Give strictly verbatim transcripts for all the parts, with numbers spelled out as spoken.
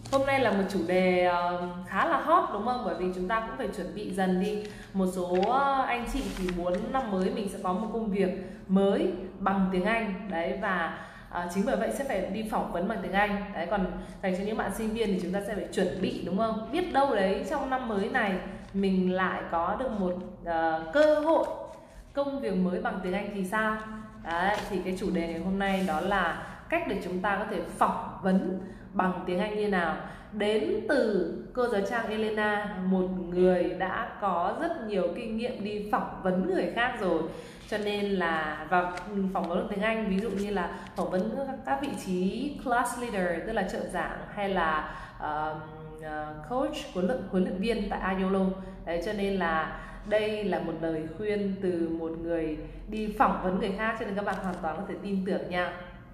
Hôm nay là một chủ đề uh, khá là hot đúng không? Bởi vì chúng ta cũng phải chuẩn bị dần đi. Một số anh chị thì muốn năm mới mình sẽ có một công việc mới bằng tiếng Anh. Đấy, và uh, chính bởi vậy sẽ phải đi phỏng vấn bằng tiếng Anh. Đấy, còn dành cho những bạn sinh viên thì chúng ta sẽ phải chuẩn bị đúng không? Biết đâu đấy trong năm mới này mình lại có được một uh, cơ hội công việc mới bằng tiếng Anh thì sao? Đấy, thì cái chủ đề ngày hôm nay đó là cách để chúng ta có thể phỏng vấn bằng tiếng Anh như nào. Đến từ cô giáo Trang Elena, một người đã có rất nhiều kinh nghiệm đi phỏng vấn người khác rồi. Cho nên là và phỏng vấn tiếng Anh, ví dụ như là phỏng vấn các vị trí class leader, tức là trợ giảng, hay là uh, uh, coach, huấn luyện huấn luyện viên tại Ayolo. Đấy, cho nên là đây là một lời khuyên từ một người đi phỏng vấn người khác, cho nên các bạn hoàn toàn có thể tin tưởng nha.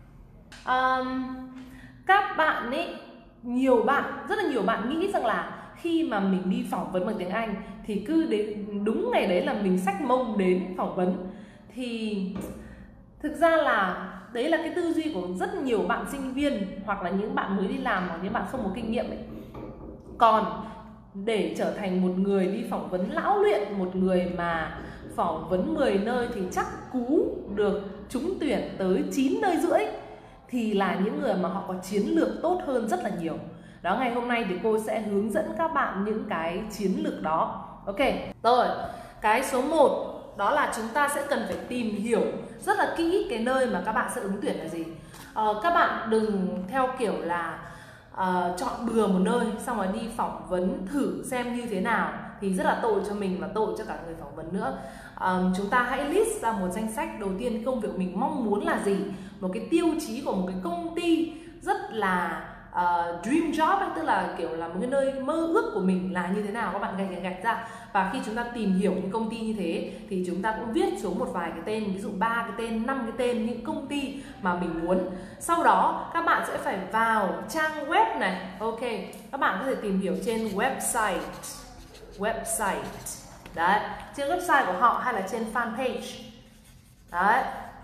Um, các bạn ấy, nhiều bạn, rất là nhiều bạn nghĩ rằng là khi mà mình đi phỏng vấn bằng tiếng Anh thì cứ đến đúng ngày đấy là mình xách mông đến phỏng vấn. Thì thực ra là đấy là cái tư duy của rất nhiều bạn sinh viên, hoặc là những bạn mới đi làm, hoặc những bạn không có kinh nghiệm ấy. Còn để trở thành một người đi phỏng vấn lão luyện, một người mà phỏng vấn mười nơi thì chắc cú được trúng tuyển tới chín nơi rưỡi, thì là những người mà họ có chiến lược tốt hơn rất là nhiều. Đó, ngày hôm nay thì cô sẽ hướng dẫn các bạn những cái chiến lược đó. Ok, rồi, cái số một đó là chúng ta sẽ cần phải tìm hiểu rất là kỹ cái nơi mà các bạn sẽ ứng tuyển là gì. ờ, Các bạn đừng theo kiểu là uh, chọn bừa một nơi xong rồi đi phỏng vấn thử xem như thế nào, thì rất là tội cho mình và tội cho cả người phỏng vấn nữa. Um, chúng ta hãy list ra một danh sách. Đầu tiên, công việc mình mong muốn là gì, một cái tiêu chí của một cái công ty rất là uh, dream job ấy, tức là kiểu là một cái nơi mơ ước của mình là như thế nào, các bạn gạch gạch gạch ra. Và khi chúng ta tìm hiểu những công ty như thế thì chúng ta cũng viết xuống một vài cái tên, ví dụ ba cái tên, năm cái tên những công ty mà mình muốn. Sau đó các bạn sẽ phải vào trang web này. Ok, các bạn có thể tìm hiểu trên website website đấy, trên website của họ hay là trên fanpage đấy,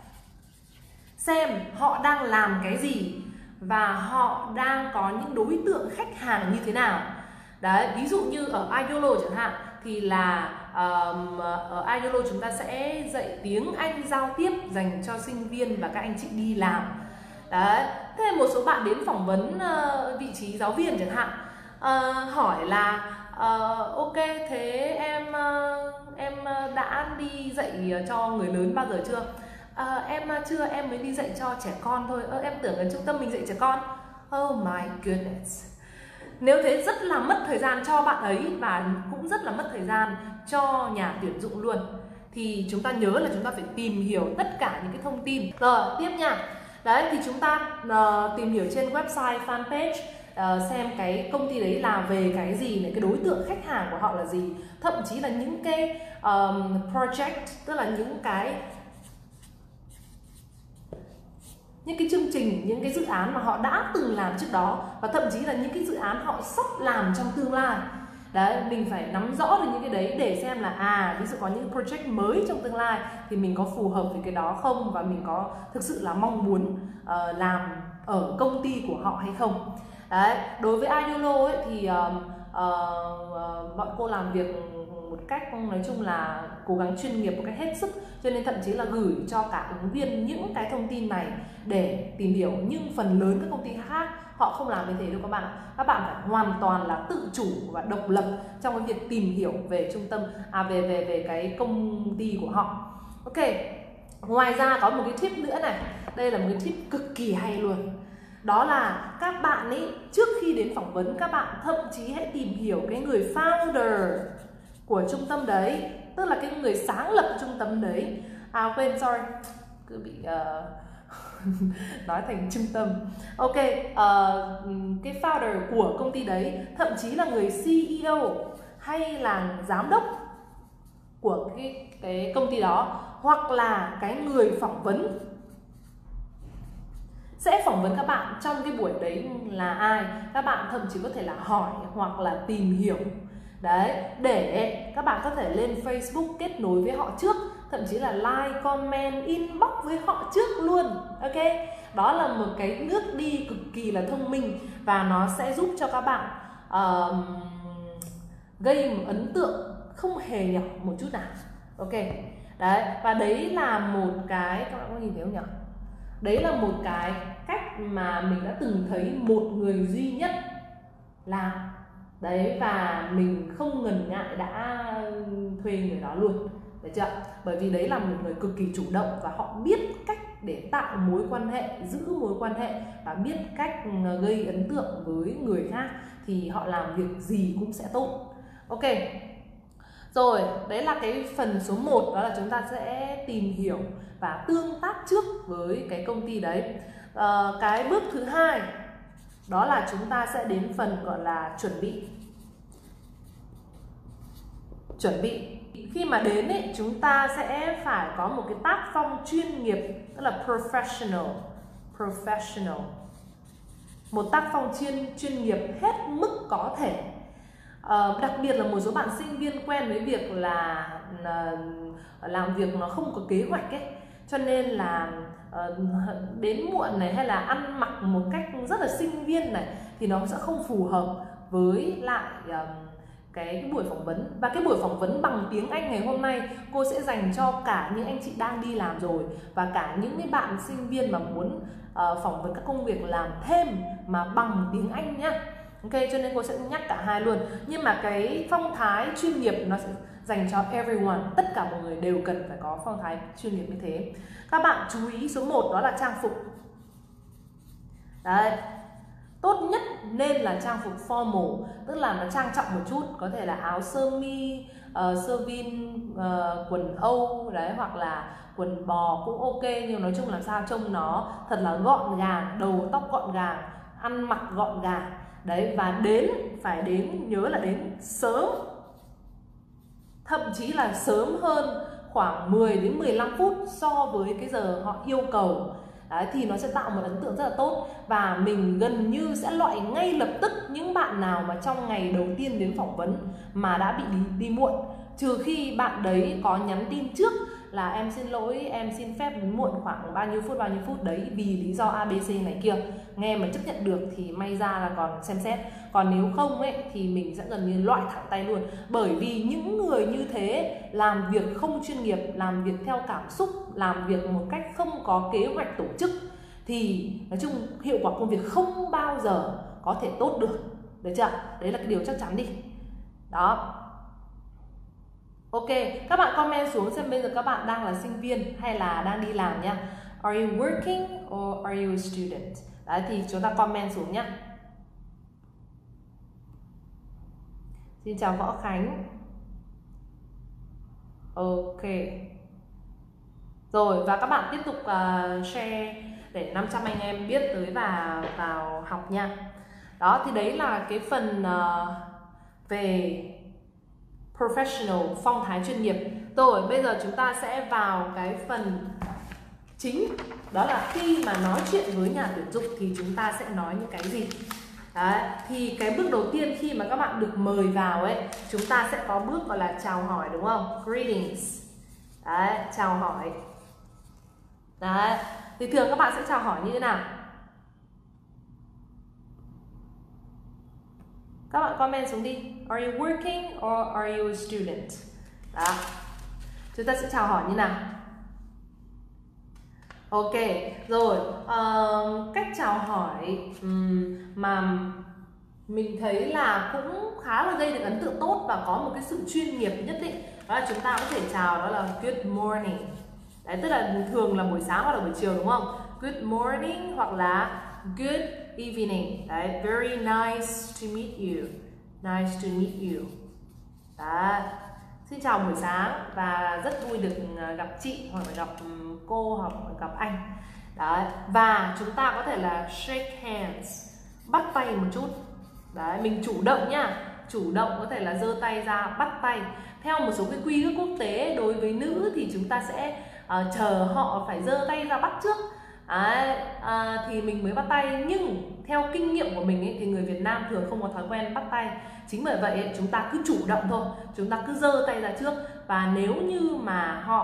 xem họ đang làm cái gì và họ đang có những đối tượng khách hàng như thế nào. Đấy, ví dụ như ở Ayolo chẳng hạn thì là um, ở Ayolo chúng ta sẽ dạy tiếng Anh giao tiếp dành cho sinh viên và các anh chị đi làm. Đấy, thế một số bạn đến phỏng vấn uh, vị trí giáo viên chẳng hạn, uh, hỏi là uh, ok, thế em uh, em đã đi dạy cho người lớn bao giờ chưa? À, em chưa, em mới đi dạy cho trẻ con thôi. Ơ, em tưởng ở trung tâm mình dạy trẻ con. Oh my goodness. Nếu thế rất là mất thời gian cho bạn ấy và cũng rất là mất thời gian cho nhà tuyển dụng luôn. Thì chúng ta nhớ là chúng ta phải tìm hiểu tất cả những cái thông tin. Rồi, tiếp nha. Đấy, thì chúng ta uh, tìm hiểu trên website, fanpage, uh, xem cái công ty đấy là về cái gì này, cái đối tượng khách hàng của họ là gì. Thậm chí là những cái um, project, tức là những cái những cái chương trình, những cái dự án mà họ đã từng làm trước đó, và thậm chí là những cái dự án họ sắp làm trong tương lai. Đấy, mình phải nắm rõ được những cái đấy để xem là à, ví dụ có những project mới trong tương lai thì mình có phù hợp với cái đó không, và mình có thực sự là mong muốn uh, làm ở công ty của họ hay không. Đấy, đối với Ayolo ấy thì uh, uh, uh, bọn cô làm việc một cách nói chung là cố gắng chuyên nghiệp một cách hết sức, cho nên thậm chí là gửi cho cả ứng viên những cái thông tin này để tìm hiểu. Nhưng phần lớn các công ty khác họ không làm như thế đâu các bạn ạ. Các bạn phải hoàn toàn là tự chủ và độc lập trong cái việc tìm hiểu về trung tâm à về về về cái công ty của họ. Ok, ngoài ra có một cái tip nữa này, đây là một cái tip cực kỳ hay luôn. Đó là các bạn ấy trước khi đến phỏng vấn, các bạn thậm chí hãy tìm hiểu cái người founder của trung tâm đấy, tức là cái người sáng lập trung tâm đấy. À quên, sorry, cứ bị uh, nói thành trung tâm. Ok, uh, cái founder của công ty đấy, thậm chí là người xê e ô hay là giám đốc của cái, cái công ty đó, hoặc là cái người phỏng vấn sẽ phỏng vấn các bạn trong cái buổi đấy là ai. Các bạn thậm chí có thể là hỏi hoặc là tìm hiểu. Đấy, để các bạn có thể lên Facebook kết nối với họ trước. thậm chí là like, comment, inbox với họ trước luôn. Ok, đó là một cái bước đi cực kỳ là thông minh và nó sẽ giúp cho các bạn uh, gây một ấn tượng không hề nhỏ một chút nào. Ok, đấy, và đấy là một cái, các bạn có nhìn thấy không nhỉ? Đấy là một cái cách mà mình đã từng thấy một người duy nhất làm. Đấy, và mình không ngần ngại đã thuê người đó luôn. Được chưa? Bởi vì đấy là một người cực kỳ chủ động và họ biết cách để tạo mối quan hệ, giữ mối quan hệ và biết cách gây ấn tượng với người khác, thì họ làm việc gì cũng sẽ tốt. Ok. Rồi, đấy là cái phần số một, đó là chúng ta sẽ tìm hiểu và tương tác trước với cái công ty đấy. À, cái bước thứ hai đó là chúng ta sẽ đến phần gọi là chuẩn bị. Chuẩn bị. Khi mà đến ấy, chúng ta sẽ phải có một cái tác phong chuyên nghiệp, tức là professional. Professional. Một tác phong chuyên chuyên nghiệp hết mức có thể. Uh, đặc biệt là một số bạn sinh viên quen với việc là uh, làm việc nó không có kế hoạch ấy, cho nên là uh, đến muộn này hay là ăn mặc một cách rất là sinh viên này thì nó sẽ không phù hợp với lại uh, cái, cái buổi phỏng vấn. Và cái buổi phỏng vấn bằng tiếng Anh ngày hôm nay cô sẽ dành cho cả những anh chị đang đi làm rồi và cả những cái bạn sinh viên mà muốn uh, phỏng vấn các công việc làm thêm mà bằng tiếng Anh nhá. Ok, cho nên cô sẽ nhắc cả hai luôn. Nhưng mà cái phong thái chuyên nghiệp nó sẽ dành cho everyone. Tất cả mọi người đều cần phải có phong thái chuyên nghiệp như thế. Các bạn chú ý số một đó là trang phục. Đấy, tốt nhất nên là trang phục formal, tức là nó trang trọng một chút. Có thể là áo sơ mi, uh, sơ vin, uh, quần Âu đấy, hoặc là quần bò cũng ok. Nhưng nói chung làm sao trông nó thật là gọn gàng, đầu tóc gọn gàng, ăn mặc gọn gàng. Đấy, và đến, phải đến, nhớ là đến sớm. Thậm chí là sớm hơn khoảng mười đến mười lăm phút so với cái giờ họ yêu cầu. Đấy, thì nó sẽ tạo một ấn tượng rất là tốt. Và mình gần như sẽ loại ngay lập tức những bạn nào mà trong ngày đầu tiên đến phỏng vấn mà đã bị đi, đi muộn. Trừ khi bạn đấy có nhắn tin trước là em xin lỗi, em xin phép đến muộn khoảng bao nhiêu phút, bao nhiêu phút đấy vì lý do a bê xê này kia. Nghe mà chấp nhận được thì may ra là còn xem xét. Còn nếu không ấy thì mình sẽ gần như loại thẳng tay luôn. Bởi vì những người như thế làm việc không chuyên nghiệp, làm việc theo cảm xúc, làm việc một cách không có kế hoạch tổ chức thì nói chung hiệu quả công việc không bao giờ có thể tốt được. Được chưa? Đấy là cái điều chắc chắn đi. Đó. Ok, các bạn comment xuống xem bây giờ các bạn đang là sinh viên hay là đang đi làm nha. Are you working or are you a student? Đấy, thì chúng ta comment xuống nhé. Xin chào Võ Khánh. Ok. Rồi, và các bạn tiếp tục uh, share để năm trăm anh em biết tới và vào học nha. Đó, thì đấy là cái phần uh, về professional, phong thái chuyên nghiệp. Rồi, bây giờ chúng ta sẽ vào cái phần chính. Đó là khi mà nói chuyện với nhà tuyển dụng thì chúng ta sẽ nói những cái gì. Đấy, thì cái bước đầu tiên khi mà các bạn được mời vào ấy, chúng ta sẽ có bước gọi là chào hỏi, đúng không? Greetings. Đấy, chào hỏi. Đấy, thì thường các bạn sẽ chào hỏi như thế nào? Các bạn comment xuống đi. Are you working or are you a student? Đó. Chúng ta sẽ chào hỏi như nào? Ok, rồi. Uh, cách chào hỏi um, mà mình thấy là cũng khá là gây được ấn tượng tốt và có một cái sự chuyên nghiệp nhất định. Đó là chúng ta có thể chào đó là good morning. Đấy, tức là thường là buổi sáng hoặc là buổi chiều, đúng không? Good morning hoặc là good evening. Đấy, very nice to meet you. Nice to meet you. Đó. Xin chào buổi sáng và rất vui được gặp chị hoặc là gặp cô hoặc là gặp anh. Đấy. Và chúng ta có thể là shake hands, bắt tay một chút. Đấy, mình chủ động nha. Chủ động có thể là giơ tay ra bắt tay. Theo một số cái quy ước quốc tế, đối với nữ thì chúng ta sẽ uh, chờ họ phải giơ tay ra bắt trước. Đấy, à, thì mình mới bắt tay. Nhưng theo kinh nghiệm của mình ấy, thì người Việt Nam thường không có thói quen bắt tay. Chính bởi vậy ấy, chúng ta cứ chủ động thôi, chúng ta cứ giơ tay ra trước. Và nếu như mà họ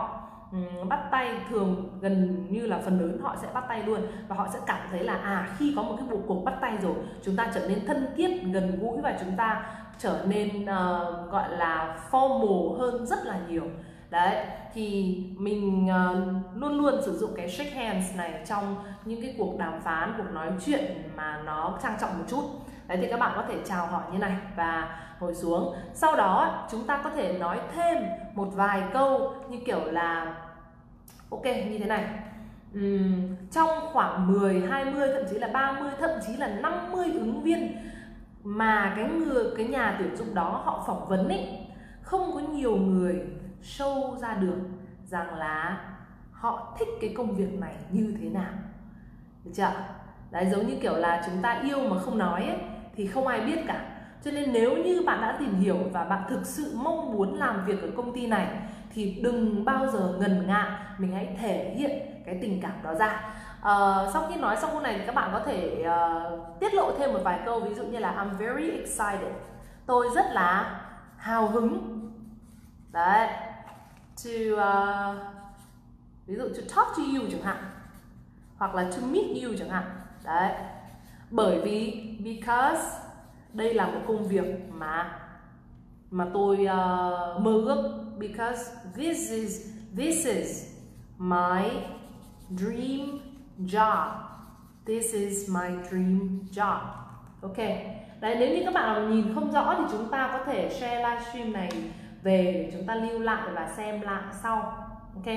um, bắt tay, thường gần như là phần lớn họ sẽ bắt tay luôn, và họ sẽ cảm thấy là à khi có một cái bộ cuộc bắt tay rồi, chúng ta trở nên thân thiết, gần gũi, và chúng ta trở nên uh, gọi là formal hơn rất là nhiều. Đấy, thì mình uh, luôn luôn sử dụng cái shake hands này trong những cái cuộc đàm phán, cuộc nói chuyện mà nó trang trọng một chút. Đấy, thì các bạn có thể chào hỏi như này và ngồi xuống. Sau đó chúng ta có thể nói thêm một vài câu như kiểu là ok như thế này. Uhm, trong khoảng mười, hai mươi, thậm chí là ba mươi, thậm chí là năm mươi ứng viên mà cái người cái nhà tuyển dụng đó họ phỏng vấn ấy, không có nhiều người show ra được rằng là họ thích cái công việc này như thế nào. Được chưa? Đấy, giống như kiểu là chúng ta yêu mà không nói ấy, thì không ai biết cả. Cho nên nếu như bạn đã tìm hiểu và bạn thực sự mong muốn làm việc ở công ty này thì đừng bao giờ ngần ngại, mình hãy thể hiện cái tình cảm đó ra. Uh, sau khi nói xong câu này thì các bạn có thể uh, tiết lộ thêm một vài câu, ví dụ như là I'm very excited, tôi rất là hào hứng. Đấy, to uh, ví dụ to talk to you chẳng hạn, hoặc là to meet you chẳng hạn. Đấy, bởi vì because đây là một công việc mà mà tôi uh, mơ ước, because this is this is my dream job, this is my dream job. Ok, đấy, nếu như các bạn nhìn không rõ thì chúng ta có thể share livestream này về để chúng ta lưu lại và xem lại sau. Ok,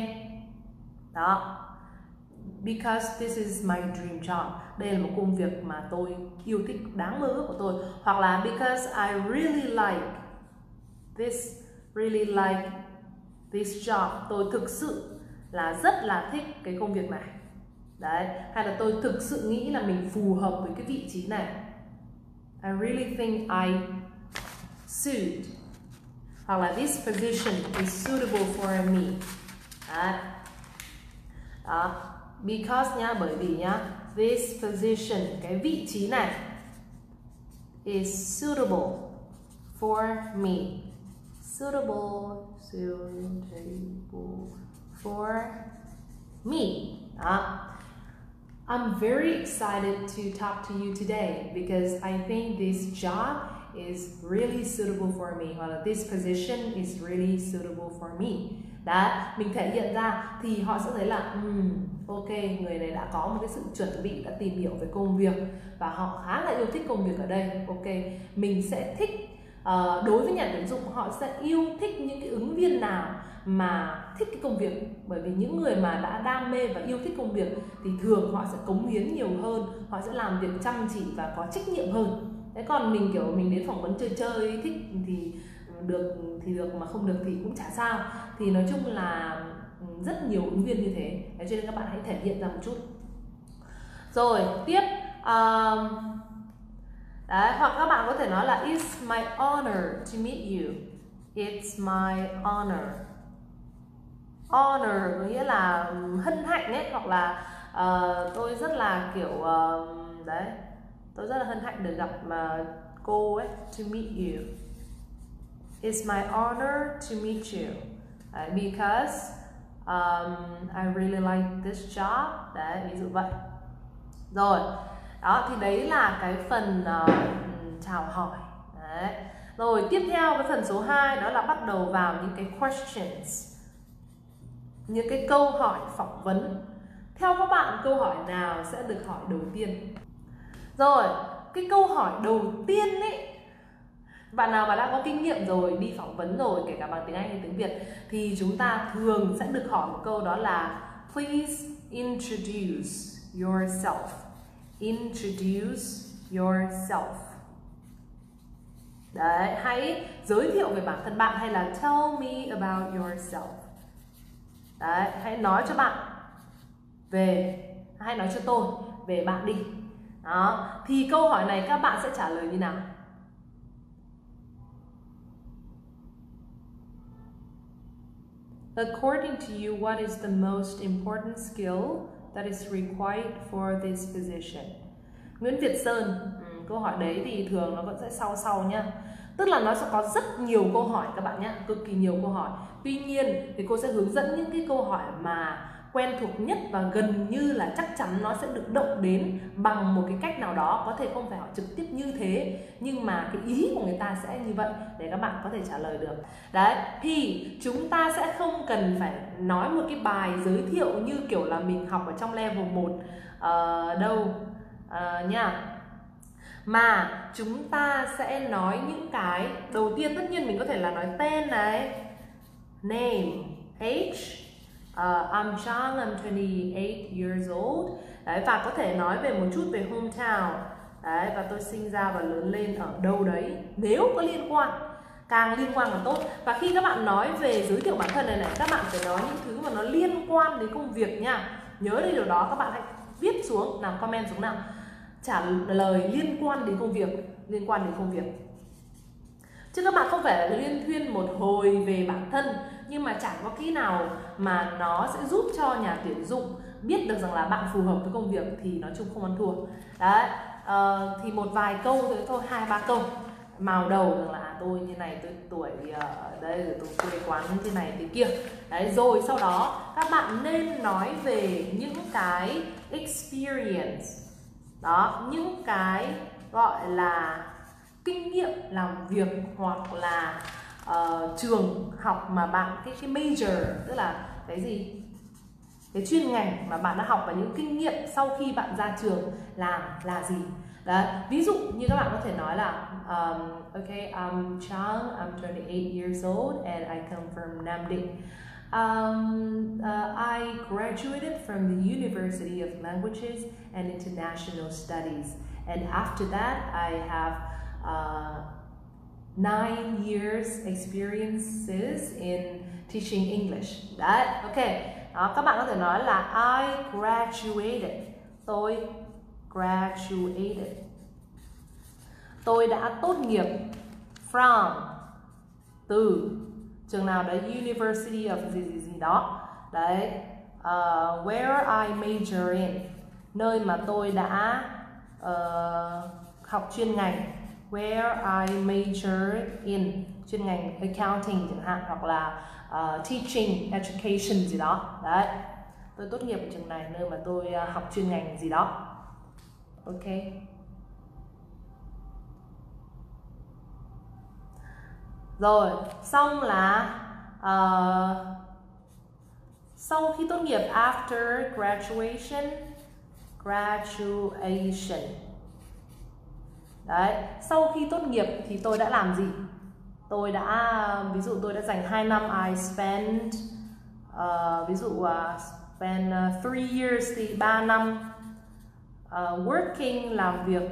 đó, because this is my dream job, đây là một công việc mà tôi yêu thích, đáng mơ ước của tôi. Hoặc là because I really like this, really like this job, tôi thực sự là rất là thích cái công việc này. Đấy, hay là tôi thực sự nghĩ là mình phù hợp với cái vị trí này, I really think I suit. Hoặc là this position is suitable for me. Đấy, đó, because nhá, bởi vì nhá, this position, cái vị trí này, is suitable for me, suitable, suitable for me. Đó. I'm very excited to talk to you today because I think this job is really suitable for me, hoặc là this position is really suitable for me. Đó, mình thể hiện ra thì họ sẽ thấy là um, ok, người này đã có một cái sự chuẩn bị, đã tìm hiểu về công việc và họ khá là yêu thích công việc ở đây. Ok, mình sẽ thích, uh, đối với nhà tuyển dụng họ sẽ yêu thích những cái ứng viên nào mà thích cái công việc, bởi vì những người mà đã đam mê và yêu thích công việc thì thường họ sẽ cống hiến nhiều hơn, họ sẽ làm việc chăm chỉ và có trách nhiệm hơn. Thế còn mình kiểu mình đến phỏng vấn chơi chơi, thích thì được thì được, mà không được thì cũng chả sao. Thì nói chung là rất nhiều ứng viên như thế. Thế cho nên các bạn hãy thể hiện ra một chút. Rồi tiếp, um, đấy, hoặc các bạn có thể nói là it's my honor to meet you, it's my honor. Honor có nghĩa là hân hạnh ấy, hoặc là uh, tôi rất là kiểu uh, đấy, tôi rất là hân hạnh được gặp mà cô ấy, to meet you. It's my honor to meet you, uh, because um, I really like this job. Đấy, ví dụ vậy. Rồi, đó thì đấy là cái phần uh, chào hỏi. Đấy. Rồi tiếp theo cái phần số hai đó là bắt đầu vào những cái questions, những cái câu hỏi phỏng vấn. Theo các bạn, câu hỏi nào sẽ được hỏi đầu tiên? Rồi, cái câu hỏi đầu tiên ấy, bạn nào mà đã có kinh nghiệm rồi, đi phỏng vấn rồi, kể cả bằng tiếng Anh hay tiếng Việt, thì chúng ta thường sẽ được hỏi một câu đó là please introduce yourself. Introduce yourself. Đấy, hãy giới thiệu về bản thân bạn, hay là tell me about yourself. Đấy, hãy nói cho bạn về, hãy nói cho tôi về bạn đi. Đó, thì câu hỏi này các bạn sẽ trả lời như nào? According to you, what is the most important skill that is required for this position? Nguyễn Việt Sơn, câu hỏi đấy thì thường nó vẫn sẽ sau sau nhá. Tức là nó sẽ có rất nhiều câu hỏi các bạn nhé, cực kỳ nhiều câu hỏi. Tuy nhiên thì cô sẽ hướng dẫn những cái câu hỏi mà quen thuộc nhất và gần như là chắc chắn nó sẽ được động đến bằng một cái cách nào đó. Có thể không phải hỏi trực tiếp như thế, nhưng mà cái ý của người ta sẽ như vậy để các bạn có thể trả lời được. Đấy, thì chúng ta sẽ không cần phải nói một cái bài giới thiệu như kiểu là mình học ở trong level một uh, đâu uh, nha. Mà chúng ta sẽ nói những cái đầu tiên, tất nhiên mình có thể là nói tên này, name, age, uh, I'm Chang, I'm twenty-eight years old. Đấy, và có thể nói về một chút về hometown. Đấy, và tôi sinh ra và lớn lên ở đâu đấy, nếu có liên quan, càng liên quan càng tốt. Và khi các bạn nói về giới thiệu bản thân này này, các bạn phải nói những thứ mà nó liên quan đến công việc nha. Nhớ đến điều đó, các bạn hãy viết xuống, nào comment xuống nào. Trả lời liên quan đến công việc, liên quan đến công việc. Chứ các bạn không phải là liên thuyên một hồi về bản thân, nhưng mà chẳng có kỹ nào mà nó sẽ giúp cho nhà tuyển dụng biết được rằng là bạn phù hợp với công việc thì nói chung không ăn thua. Đấy, à, thì một vài câu thôi, thôi hai ba câu màu đầu rằng là à, tôi như này, tôi tuổi uh, đây rồi tôi quê quán thế này thế kia. Đấy, rồi sau đó các bạn nên nói về những cái experience. Đó, những cái gọi là kinh nghiệm làm việc hoặc là uh, trường học mà bạn, cái, cái major, tức là cái gì? Cái chuyên ngành mà bạn đã học và những kinh nghiệm sau khi bạn ra trường làm là gì. Đấy, ví dụ như các bạn có thể nói là um, okay, I'm Chang, I'm twenty-eight years old and I come from Nam Định. Um, uh, I graduated from the University of Languages and International Studies, and after that I have uh, nine years experiences in teaching English. Đấy, ok. Đó, các bạn có thể nói là I graduated. Tôi graduated. Tôi đã tốt nghiệp from, từ trường nào đấy, University of gì gì gì đó. Đấy, uh, where I major in, nơi mà tôi đã uh, học chuyên ngành. Where I major in, chuyên ngành accounting chẳng hạn, hoặc là uh, teaching, education gì đó. Đấy, tôi tốt nghiệp ở trường này, nơi mà tôi uh, học chuyên ngành gì đó. Ok. Rồi, xong là uh, sau khi tốt nghiệp, after graduation, graduation. Đấy, sau khi tốt nghiệp thì tôi đã làm gì? Tôi đã, ví dụ tôi đã dành hai năm, I spent, uh, ví dụ uh, spend uh, three years thì ba năm, uh, working, làm việc,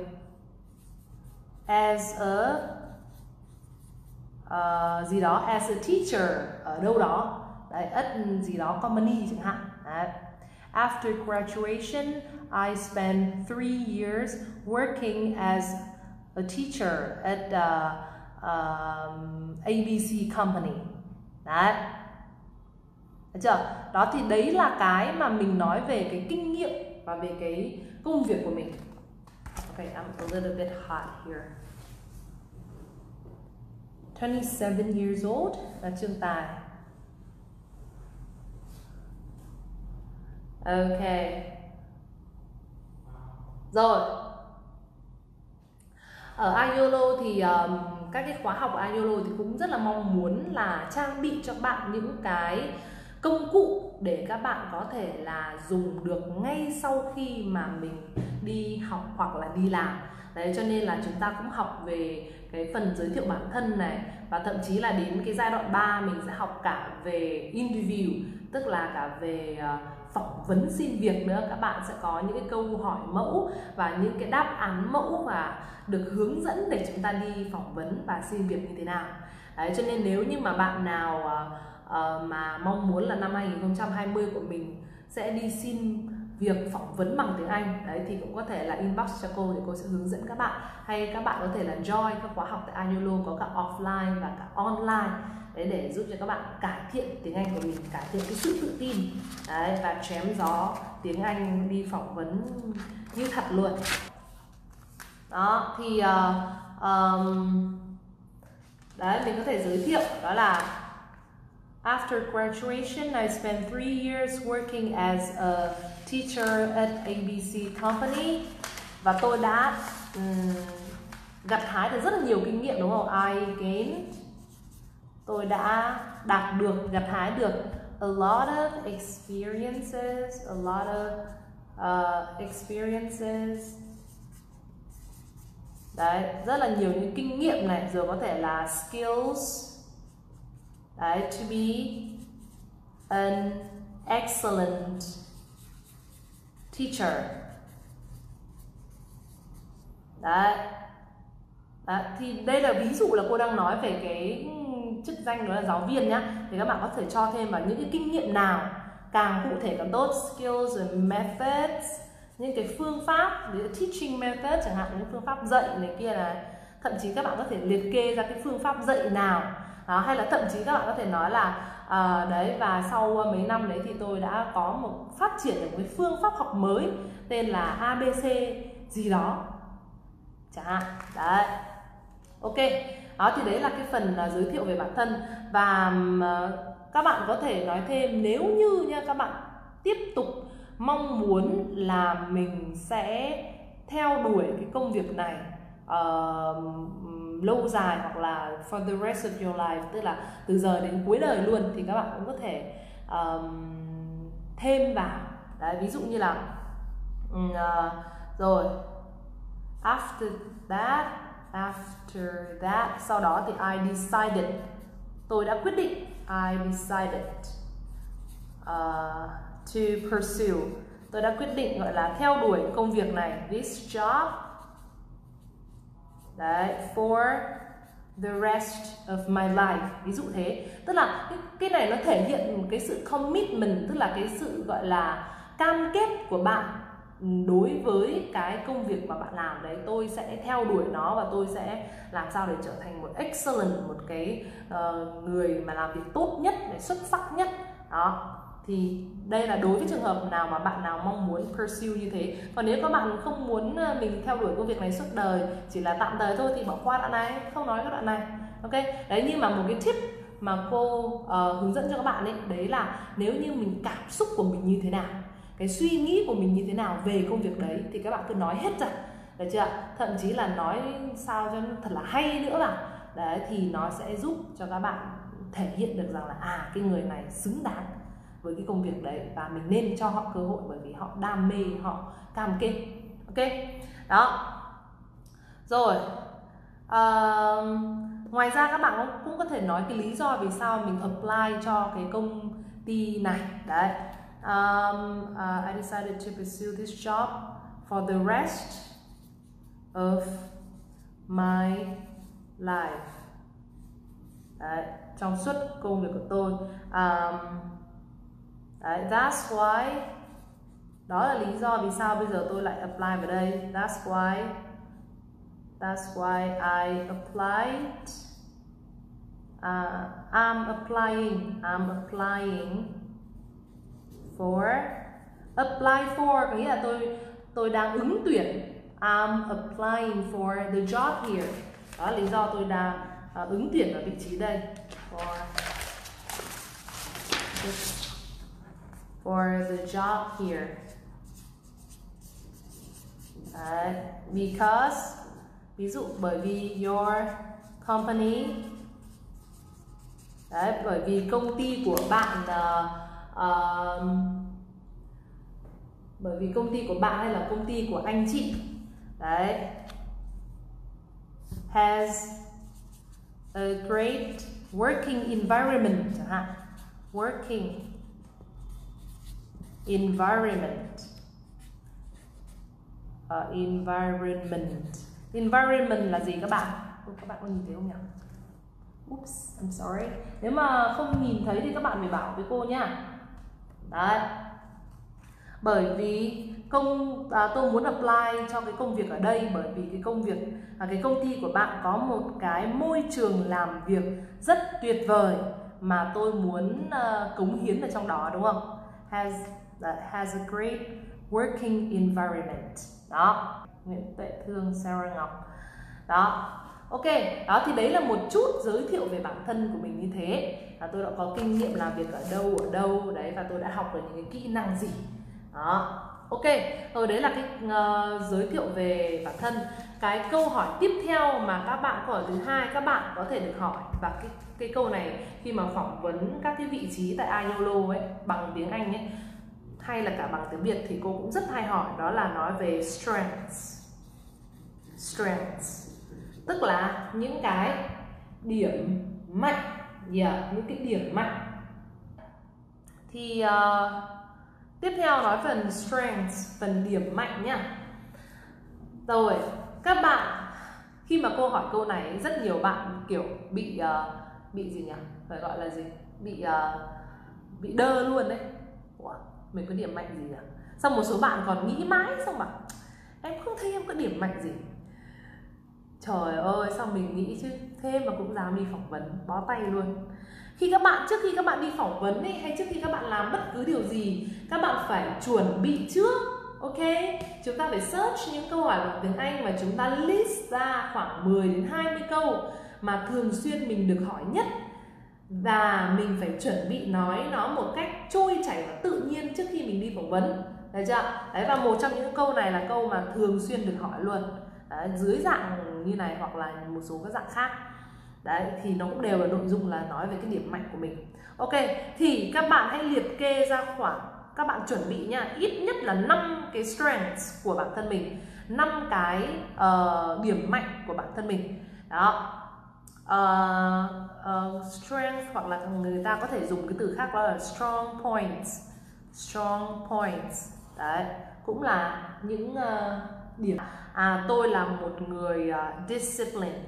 as a uh, gì đó, as a teacher ở đâu đó. Đấy, at gì đó company chẳng hạn. Đấy. After graduation, I spent three years working as a teacher at uh, um, A B C company. Đấy. Được chưa? Đó thì đấy là cái mà mình nói về cái kinh nghiệm và về cái công việc của mình. Okay, I'm a little bit hot here. twenty-seven years old là Trương Tài. Ok. Rồi. Ở i o elo thì um, các cái khóa học ở i o elo thì cũng rất là mong muốn là trang bị cho bạn những cái công cụ để các bạn có thể là dùng được ngay sau khi mà mình đi học hoặc là đi làm. Đấy, cho nên là chúng ta cũng học về cái phần giới thiệu bản thân này, và thậm chí là đến cái giai đoạn ba mình sẽ học cả về interview, tức là cả về uh, phỏng vấn xin việc nữa. Các bạn sẽ có những cái câu hỏi mẫu và những cái đáp án mẫu và được hướng dẫn để chúng ta đi phỏng vấn và xin việc như thế nào. Đấy, cho nên nếu như mà bạn nào uh, uh, mà mong muốn là năm hai nghìn không trăm hai mươi của mình sẽ đi xin việc phỏng vấn bằng tiếng Anh, đấy thì cũng có thể là inbox cho cô để cô sẽ hướng dẫn các bạn, hay các bạn có thể là join các khóa học tại i o elo có cả offline và cả online, đấy, để giúp cho các bạn cải thiện tiếng Anh của mình, cải thiện cái sự tự tin, đấy, và chém gió tiếng Anh đi phỏng vấn như thật luôn. Đó thì uh, um, đấy mình có thể giới thiệu đó là after graduation I spent three years working as a teacher at a bê xê company, và tôi đã um, gặt hái được rất là nhiều kinh nghiệm, đúng không? I gained, tôi đã đạt được, gặt hái được a lot of experiences, a lot of uh, experiences. Đấy, rất là nhiều những kinh nghiệm này, rồi có thể là skills. Đấy, to be an excellent teacher. Đấy. Đấy, thì đây là ví dụ là cô đang nói về cái chức danh đó là giáo viên nhá. Thì các bạn có thể cho thêm vào những cái kinh nghiệm nào càng cụ thể càng tốt, skills and methods, những cái phương pháp, teaching method chẳng hạn, những phương pháp dạy này kia này. Thậm chí các bạn có thể liệt kê ra cái phương pháp dạy nào. Đó, hay là thậm chí các bạn có thể nói là à, đấy, và sau mấy năm đấy thì tôi đã có một phát triển được một cái phương pháp học mới tên là a bê xê gì đó chẳng hạn. Đấy, ok. Đó thì đấy là cái phần uh, giới thiệu về bản thân. Và uh, các bạn có thể nói thêm, nếu như nha, các bạn tiếp tục mong muốn là mình sẽ theo đuổi cái công việc này uh, lâu dài, hoặc là for the rest of your life, tức là từ giờ đến cuối đời luôn, thì các bạn cũng có thể um, thêm vào. Đấy, ví dụ như là uh, rồi after that, after that, sau đó thì I decided, tôi đã quyết định, I decided uh, to pursue, tôi đã quyết định gọi là theo đuổi công việc này, this job. Đấy, for the rest of my life, ví dụ thế. Tức là cái, cái này nó thể hiện một cái sự commitment, tức là cái sự gọi là cam kết của bạn đối với cái công việc mà bạn làm đấy. Tôi sẽ theo đuổi nó và tôi sẽ làm sao để trở thành một excellent, một cái uh, người mà làm việc tốt nhất, để xuất sắc nhất. Đó, thì đây là đối với trường hợp nào mà bạn nào mong muốn pursue như thế. Còn nếu các bạn không muốn mình theo đuổi công việc này suốt đời, chỉ là tạm thời thôi, thì bỏ qua đoạn này, không nói cái đoạn này. Ok, đấy, nhưng mà một cái tip mà cô uh, hướng dẫn cho các bạn ấy, đấy là nếu như mình cảm xúc của mình như thế nào, cái suy nghĩ của mình như thế nào về công việc đấy, thì các bạn cứ nói hết ra, được chưa? Thậm chí là nói sao cho thật là hay nữa mà. Đấy, thì nó sẽ giúp cho các bạn thể hiện được rằng là à, cái người này xứng đáng với cái công việc đấy, và mình nên cho họ cơ hội, bởi vì họ đam mê, họ cam kết. Ok, đó. Rồi, uh, ngoài ra các bạn cũng có thể nói cái lý do vì sao mình apply cho cái công ty này. Đấy, um, uh, I decided to pursue this job for the rest of my life. Đấy, trong suốt công việc của tôi. Um, Đấy, that's why, đó là lý do vì sao bây giờ tôi lại apply vào đây. That's why, that's why I applied. Uh, I'm applying, I'm applying for, apply for có nghĩa là tôi tôi đang ứng tuyển. I'm applying for the job here. Đó là lý do tôi đang uh, ứng tuyển ở vị trí đây. For this, for the job here. Đấy, because, ví dụ bởi vì your company, đấy, bởi vì công ty của bạn uh, uh, bởi vì công ty của bạn hay là công ty của anh chị, đấy, has a great working environment chẳng hạn, working environment, uh, environment, environment là gì các bạn? Các bạn có nhìn thấy không nhỉ? Oops, I'm sorry. Nếu mà không nhìn thấy thì các bạn phải bảo với cô nhá. Đấy, bởi vì công à, tôi muốn apply cho cái công việc ở đây, bởi vì cái công việc à, cái công ty của bạn có một cái môi trường làm việc rất tuyệt vời mà tôi muốn uh, cống hiến ở trong đó, đúng không? Has that has a great working environment. Đó. Nguyễn Tuệ Thương, Sarah Ngọc. Đó, ok, đó thì đấy là một chút giới thiệu về bản thân của mình như thế. Và tôi đã có kinh nghiệm làm việc ở đâu ở đâu đấy, và tôi đã học được những cái kỹ năng gì. Đó, ok, rồi đấy là cái uh, giới thiệu về bản thân. Cái câu hỏi tiếp theo mà các bạn, câu hỏi thứ hai các bạn có thể được hỏi, và cái cái câu này khi mà phỏng vấn các cái vị trí tại i eo lô ấy bằng tiếng Anh ấy, hay là cả bằng tiếng Việt, thì cô cũng rất hay hỏi, đó là nói về strengths. Strengths tức là những cái điểm mạnh, yeah, những cái điểm mạnh. Thì uh, tiếp theo nói phần strengths, phần điểm mạnh nhá. Rồi, các bạn khi mà cô hỏi câu này, rất nhiều bạn kiểu bị uh, bị gì nhỉ? Phải gọi là gì? Bị uh, bị đơ luôn đấy. Ủa, mình có điểm mạnh gì nhỉ? Xong một số bạn còn nghĩ mãi, xong bảo em không thấy em có điểm mạnh gì. Trời ơi, sao mình nghĩ chứ, thế mà cũng dám đi phỏng vấn, bó tay luôn. Khi các bạn, trước khi các bạn đi phỏng vấn ấy, hay trước khi các bạn làm bất cứ điều gì, các bạn phải chuẩn bị trước. Ok, chúng ta phải search những câu hỏi bằng tiếng Anh và chúng ta list ra khoảng mười đến hai mươi câu mà thường xuyên mình được hỏi nhất, và mình phải chuẩn bị nói nó một cách trôi chảy và tự nhiên trước khi mình đi phỏng vấn. Được chưa? Đấy, và một trong những câu này là câu mà thường xuyên được hỏi luôn. Đấy, dưới dạng như này hoặc là một số các dạng khác. Đấy, thì nó cũng đều là nội dung là nói về cái điểm mạnh của mình. Ok, thì các bạn hãy liệt kê ra khoảng, các bạn chuẩn bị nha, ít nhất là năm cái strengths của bản thân mình, năm cái uh, điểm mạnh của bản thân mình. Đó. Uh, uh, strength, hoặc là người ta có thể dùng cái từ khác, đó là strong points. Strong points. Đấy, cũng là những uh, điểm. À, tôi là một người uh, disciplined.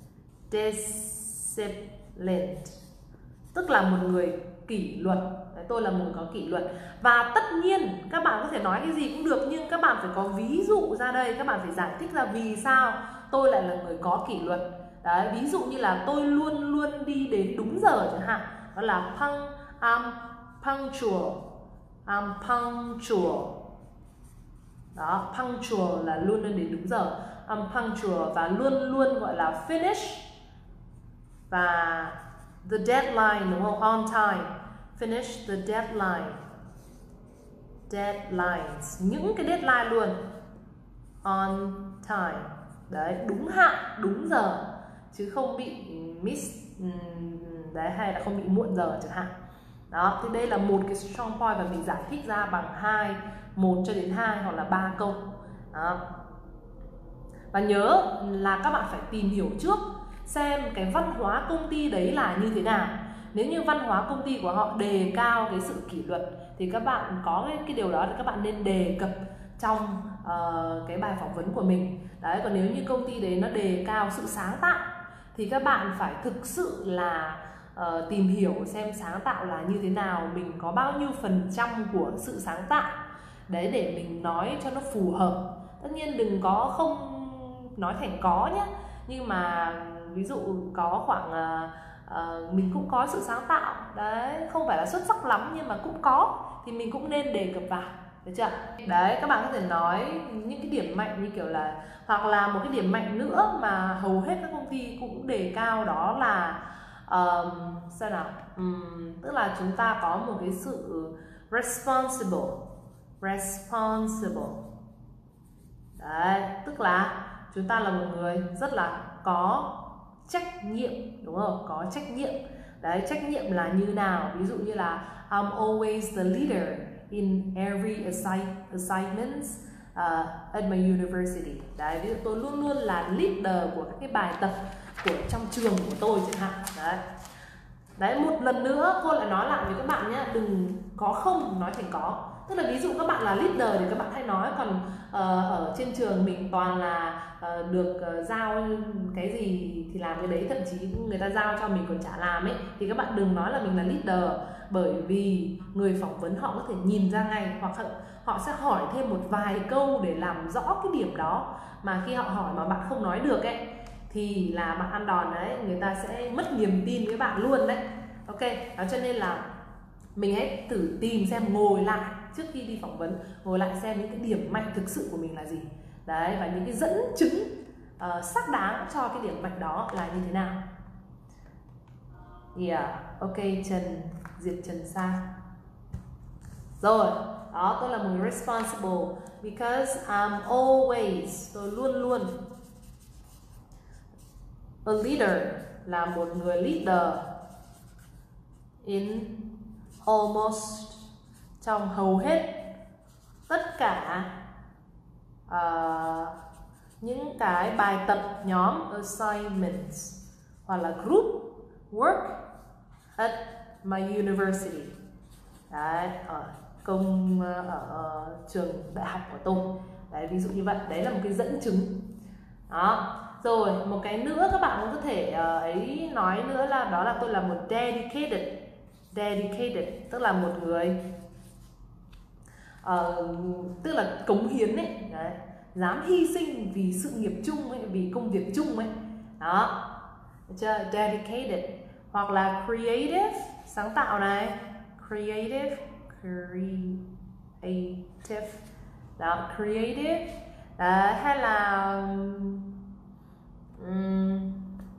Disciplined tức là một người kỷ luật. Đấy, tôi là một người có kỷ luật. Và tất nhiên các bạn có thể nói cái gì cũng được, nhưng các bạn phải có ví dụ ra đây. Các bạn phải giải thích ra vì sao tôi lại là người có kỷ luật. Đấy, ví dụ như là tôi luôn luôn đi đến đúng giờ chẳng hạn, đó là punct, I'm punctual. I'm punctual. Đó, punctual là luôn luôn đến đúng giờ. I'm punctual, và luôn luôn gọi là finish. Và the deadline, đúng không? On time. Finish the deadline. Deadlines, những cái deadline luôn. On time. Đấy, đúng hạn, đúng giờ, chứ không bị miss. Đấy, hay là không bị muộn giờ chẳng hạn. Đó, thì đây là một cái strong point, và mình giải thích ra bằng hai, một cho đến hai hoặc là ba câu. Đó. Và nhớ là các bạn phải tìm hiểu trước xem cái văn hóa công ty đấy là như thế nào. Nếu như văn hóa công ty của họ đề cao cái sự kỷ luật, thì các bạn có cái, cái điều đó thì các bạn nên đề cập trong uh, cái bài phỏng vấn của mình. Đấy, còn nếu như công ty đấy nó đề cao sự sáng tạo, thì các bạn phải thực sự là uh, tìm hiểu xem sáng tạo là như thế nào, mình có bao nhiêu phần trăm của sự sáng tạo đấy, để mình nói cho nó phù hợp. Tất nhiên đừng có không nói thành có nhé, nhưng mà ví dụ có khoảng uh, uh, mình cũng có sự sáng tạo đấy, không phải là xuất sắc lắm nhưng mà cũng có, thì mình cũng nên đề cập vào, được chưa? Đấy, các bạn có thể nói những cái điểm mạnh như kiểu là, hoặc là một cái điểm mạnh nữa mà hầu hết các công ty cũng đề cao, đó là um, sao nào um, tức là chúng ta có một cái sự responsible. Responsible. Đấy, tức là chúng ta là một người rất là có trách nhiệm, đúng không? Có trách nhiệm. Đấy, trách nhiệm là như nào? Ví dụ như là I'm always the leader in every assignment uh, at my university. Đấy, ví dụ tôi luôn luôn là leader của các cái bài tập của trong trường của tôi chẳng hạn. Đấy. Đấy, một lần nữa cô lại nói lại với các bạn nhé, đừng có không nói thành có. Tức là ví dụ các bạn là leader thì các bạn hay nói, còn uh, ở trên trường mình toàn là uh, được uh, giao cái gì thì làm cái đấy, thậm chí người ta giao cho mình còn chả làm ấy, thì các bạn đừng nói là mình là leader, bởi vì người phỏng vấn họ có thể nhìn ra ngay, hoặc họ sẽ hỏi thêm một vài câu để làm rõ cái điểm đó, mà khi họ hỏi mà bạn không nói được ấy thì là bạn ăn đòn đấy, người ta sẽ mất niềm tin với bạn luôn đấy. Ok, đó, cho nên là mình hãy thử tìm xem, ngồi lại trước khi đi phỏng vấn, ngồi lại xem những cái điểm mạnh thực sự của mình là gì. Đấy, và những cái dẫn chứng uh, xác đáng cho cái điểm mạnh đó là như thế nào. Yeah, ok, Trần Diệp Trần Sa. Rồi, đó, tôi là một người responsible because I'm always, tôi luôn luôn. A leader là một người leader in almost, trong hầu hết tất cả uh, những cái bài tập nhóm assignments hoặc là group work at my university. Đấy, ở công ở, ở trường đại học của tôi. Đấy, ví dụ như vậy, đấy là một cái dẫn chứng. Đó. Rồi, một cái nữa các bạn cũng có thể uh, ấy nói nữa là đó là tôi là một dedicated dedicated, tức là một người uh, tức là cống hiến ấy, đấy, dám hy sinh vì sự nghiệp chung ấy, vì công việc chung ấy. Đó. Được chưa? Dedicated. Hoặc là creative, sáng tạo này, creative creative đó, creative. Đấy, hay là um,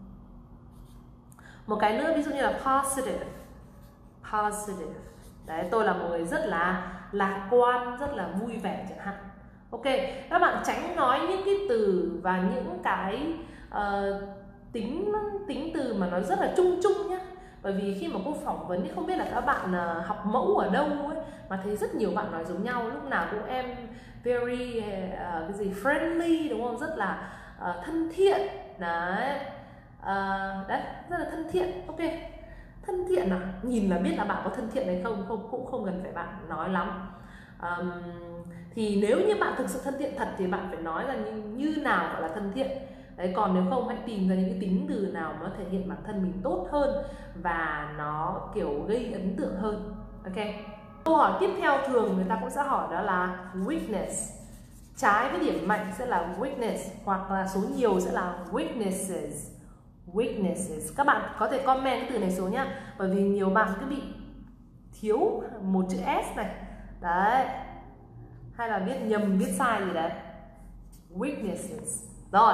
một cái nữa ví dụ như là positive positive. Đấy, tôi là một người rất là lạc quan, rất là vui vẻ chẳng hạn. Ok, các bạn tránh nói những cái từ và những cái uh, tính tính từ mà nó rất là chung chung nhá. Bởi vì khi mà cô phỏng vấn thì không biết là các bạn uh, học mẫu ở đâu ấy, mà thấy rất nhiều bạn nói giống nhau, lúc nào cũng em very uh, cái gì friendly, đúng không, rất là uh, thân thiện. Đấy, uh, đấy, rất là thân thiện. Ok, thân thiện à, nhìn là biết là bạn có thân thiện hay không, không cũng không cần phải bạn nói lắm. Um, thì nếu như bạn thực sự thân thiện thật thì bạn phải nói là như, như nào gọi là thân thiện. Đấy, còn nếu không hãy tìm ra những cái tính từ nào nó thể hiện bản thân mình tốt hơn và nó kiểu gây ấn tượng hơn. Ok. Câu hỏi tiếp theo thường người ta cũng sẽ hỏi đó là weakness. Trái với điểm mạnh sẽ là weakness, hoặc là số nhiều sẽ là weaknesses. Weaknesses. Các bạn có thể comment cái từ này xuống nhá, bởi vì nhiều bạn cứ bị thiếu một chữ S này. Đấy, hay là viết nhầm, viết sai gì đấy. Weaknesses. Rồi.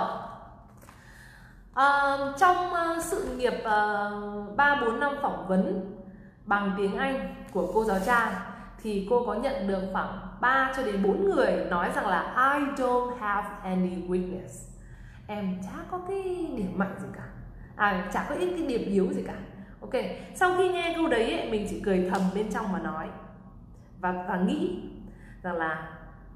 Uh, trong uh, sự nghiệp ba bốn năm phỏng vấn bằng tiếng Anh của cô giáo Trang thì cô có nhận được khoảng ba cho đến bốn người nói rằng là I don't have any weakness. Em chả có cái điểm mạnh gì cả, à, chả có ít cái điểm yếu gì cả. Ok, sau khi nghe câu đấy ấy, mình chỉ cười thầm bên trong mà nói và, và nghĩ rằng là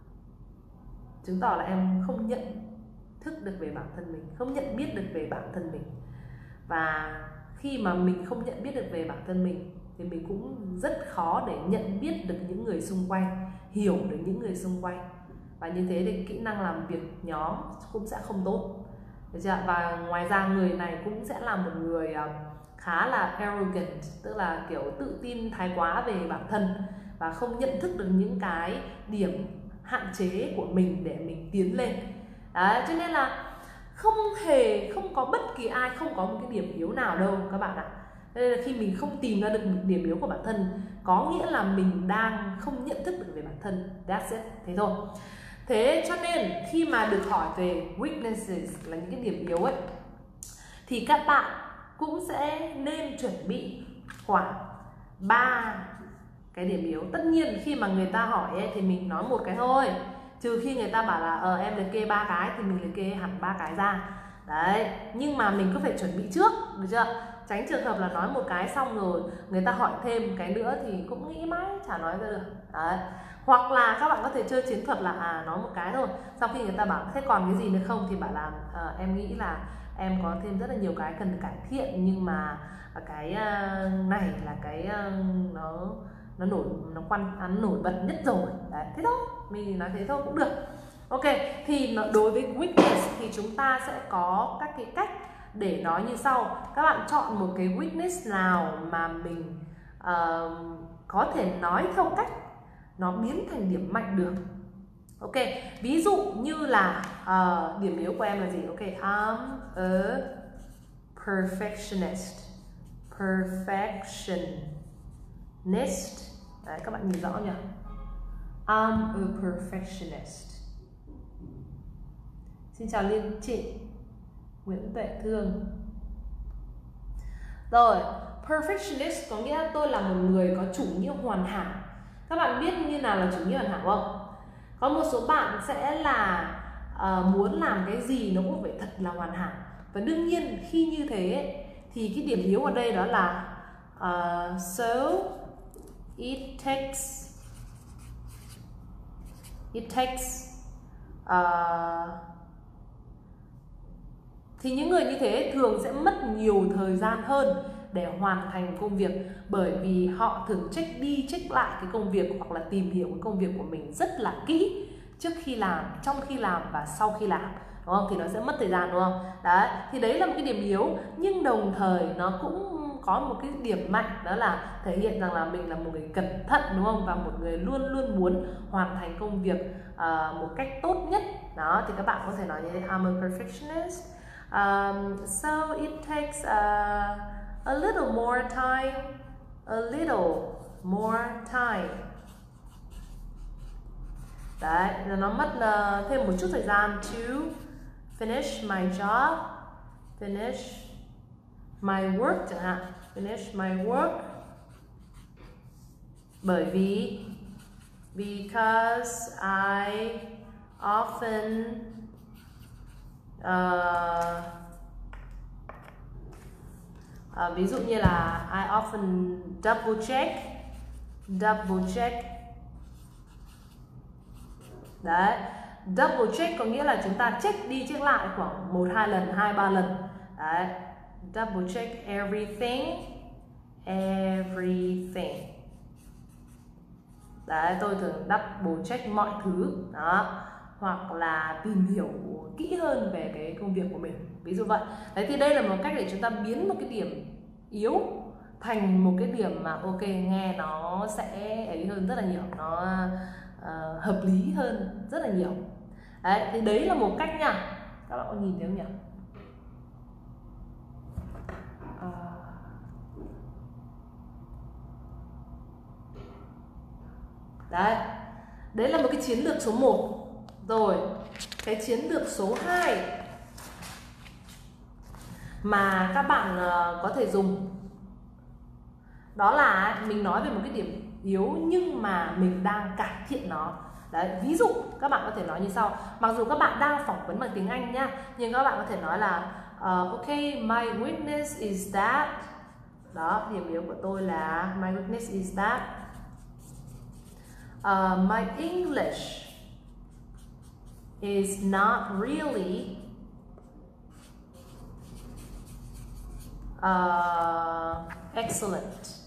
chứng tỏ là em không nhận thức được về bản thân mình, không nhận biết được về bản thân mình. Và khi mà mình không nhận biết được về bản thân mình thì mình cũng rất khó để nhận biết được những người xung quanh, hiểu được những người xung quanh. Và như thế thì kỹ năng làm việc nhóm cũng sẽ không tốt. Được chưa? Và ngoài ra người này cũng sẽ là một người khá là arrogant, tức là kiểu tự tin thái quá về bản thân và không nhận thức được những cái điểm hạn chế của mình để mình tiến lên. Đấy, cho nên là không hề, không có bất kỳ ai không có một cái điểm yếu nào đâu các bạn ạ. Nên là khi mình không tìm ra được một điểm yếu của bản thân, có nghĩa là mình đang không nhận thức được về bản thân. That's it, thế thôi. Thế cho nên khi mà được hỏi về weaknesses là những cái điểm yếu ấy, thì các bạn cũng sẽ nên chuẩn bị khoảng ba cái điểm yếu. Tất nhiên khi mà người ta hỏi ấy, thì mình nói một cái thôi, trừ khi người ta bảo là ờ em liệt kê ba cái thì mình liệt kê hẳn ba cái ra. Đấy, nhưng mà mình cứ phải chuẩn bị trước, được chưa? Tránh trường hợp là nói một cái xong rồi người ta hỏi thêm cái nữa thì cũng nghĩ mãi chả nói ra được. Đấy. Hoặc là các bạn có thể chơi chiến thuật là à nói một cái thôi, sau khi người ta bảo thế còn cái gì nữa không thì bảo là à, em nghĩ là em có thêm rất là nhiều cái cần cải thiện, nhưng mà cái này là cái nó nó nổi nó quan nó nổi bật nhất rồi. Đấy, thế thôi, mình nói thế thôi cũng được. Ok, thì đối với weakness thì chúng ta sẽ có các cái cách để nói như sau. Các bạn chọn một cái weakness nào mà mình uh, có thể nói theo cách nó biến thành điểm mạnh được. Ok, ví dụ như là uh, điểm yếu của em là gì? Ok, I'm a perfectionist. Perfectionist. Đấy, các bạn nhìn rõ nhỉ? I'm a perfectionist. Xin chào Liên Chị, Nguyễn Tuệ Thương. Rồi, perfectionist có nghĩa tôi là một người có chủ nghĩa hoàn hảo. Các bạn biết như nào là chủ nghĩa hoàn hảo không? Có một số bạn sẽ là uh, muốn làm cái gì nó cũng phải thật là hoàn hảo. Và đương nhiên khi như thế thì cái điểm yếu ở đây đó là uh, so it takes it takes uh, thì những người như thế thường sẽ mất nhiều thời gian hơn để hoàn thành công việc, bởi vì họ thường check đi check lại cái công việc hoặc là tìm hiểu cái công việc của mình rất là kỹ trước khi làm, trong khi làm và sau khi làm, đúng không? Thì nó sẽ mất thời gian, đúng không? Đấy, thì đấy là một cái điểm yếu, nhưng đồng thời nó cũng có một cái điểm mạnh, đó là thể hiện rằng là mình là một người cẩn thận, đúng không? Và một người luôn luôn muốn hoàn thành công việc uh, một cách tốt nhất. Đó, thì các bạn có thể nói như thế: I'm a perfectionist. Um, so it takes uh, a little more time, a little more time. Đấy, nó mất uh, thêm một chút thời gian to finish my job, finish my work chẳng hạn, finish my work. Bởi vì because I often uh, uh, ví dụ như là I often double check, double check. Đấy, double check có nghĩa là chúng ta check đi check lại khoảng một hai lần, hai ba lần. Đấy, double check everything, everything. Đấy, tôi thường double check mọi thứ. Đó, hoặc là tìm hiểu kỹ hơn về cái công việc của mình, ví dụ vậy. Đấy, thì đây là một cách để chúng ta biến một cái điểm yếu thành một cái điểm mà ok, nghe nó sẽ ấy hơn rất là nhiều, nó uh, hợp lý hơn rất là nhiều. Đấy, thì đấy là một cách nha. Các bạn có nhìn thấy không nhỉ? Uh, Đấy, đấy là một cái chiến lược số một. Rồi, cái chiến lược số hai mà các bạn uh, có thể dùng, đó là mình nói về một cái điểm yếu nhưng mà mình đang cải thiện nó. Đấy, ví dụ các bạn có thể nói như sau. Mặc dù các bạn đang phỏng vấn bằng tiếng Anh nhá, nhưng các bạn có thể nói là uh, ok, my weakness is that. Đó, điểm yếu của tôi là my weakness is that uh, my English is not really uh, excellent.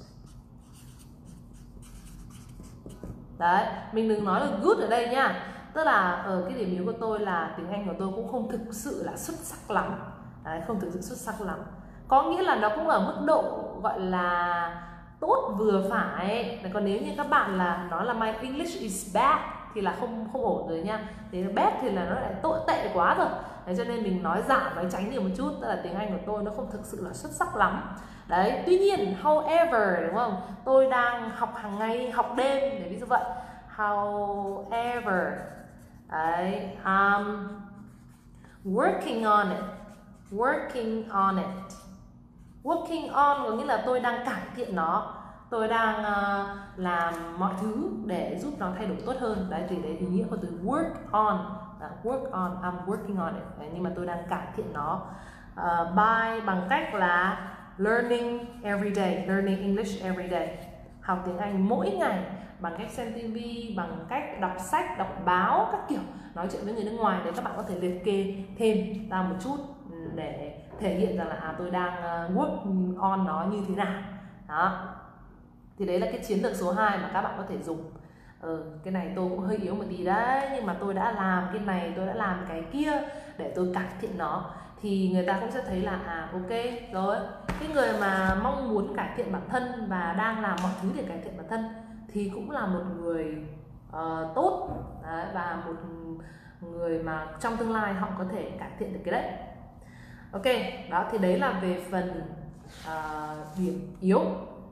Đấy, mình đừng nói là good ở đây nha. Tức là ở cái điểm yếu của tôi là tiếng Anh của tôi cũng không thực sự là xuất sắc lắm. Đấy, không thực sự xuất sắc lắm. Có nghĩa là nó cũng ở mức độ gọi là tốt vừa phải. Còn nếu như các bạn là nói là my English is bad thì là không không ổn rồi nha. Thế bad thì là nó lại tồi tệ quá rồi. Đấy, cho nên mình nói giảm nói tránh đi một chút. Tức là tiếng Anh của tôi nó không thực sự là xuất sắc lắm. Đấy, tuy nhiên however, đúng không? Tôi đang học hàng ngày, học đêm, để ví dụ vậy. However, đấy, um, working on it, working on it. Working on có nghĩa là tôi đang cải thiện nó, tôi đang uh, làm mọi thứ để giúp nó thay đổi tốt hơn. Đấy, thì đấy ý nghĩa của từ work on. Uh, work on, I'm working on it. Đấy, nhưng mà tôi đang cải thiện nó uh, by bằng cách là learning every day, learning English every day. Học tiếng Anh mỗi ngày bằng cách xem ti vi, bằng cách đọc sách, đọc báo các kiểu, nói chuyện với người nước ngoài. Để các bạn có thể liệt kê thêm ra một chút để thể hiện rằng là à, tôi đang work on nó như thế nào. Đó, thì đấy là cái chiến lược số hai mà các bạn có thể dùng. Ừ, cái này tôi cũng hơi yếu một tí đấy, nhưng mà tôi đã làm cái này, tôi đã làm cái kia để tôi cải thiện nó, thì người ta cũng sẽ thấy là à ok rồi, cái người mà mong muốn cải thiện bản thân và đang làm mọi thứ để cải thiện bản thân thì cũng là một người uh, tốt. Đấy, và một người mà trong tương lai họ có thể cải thiện được cái đấy. Ok, đó thì đấy là về phần uh, điểm yếu.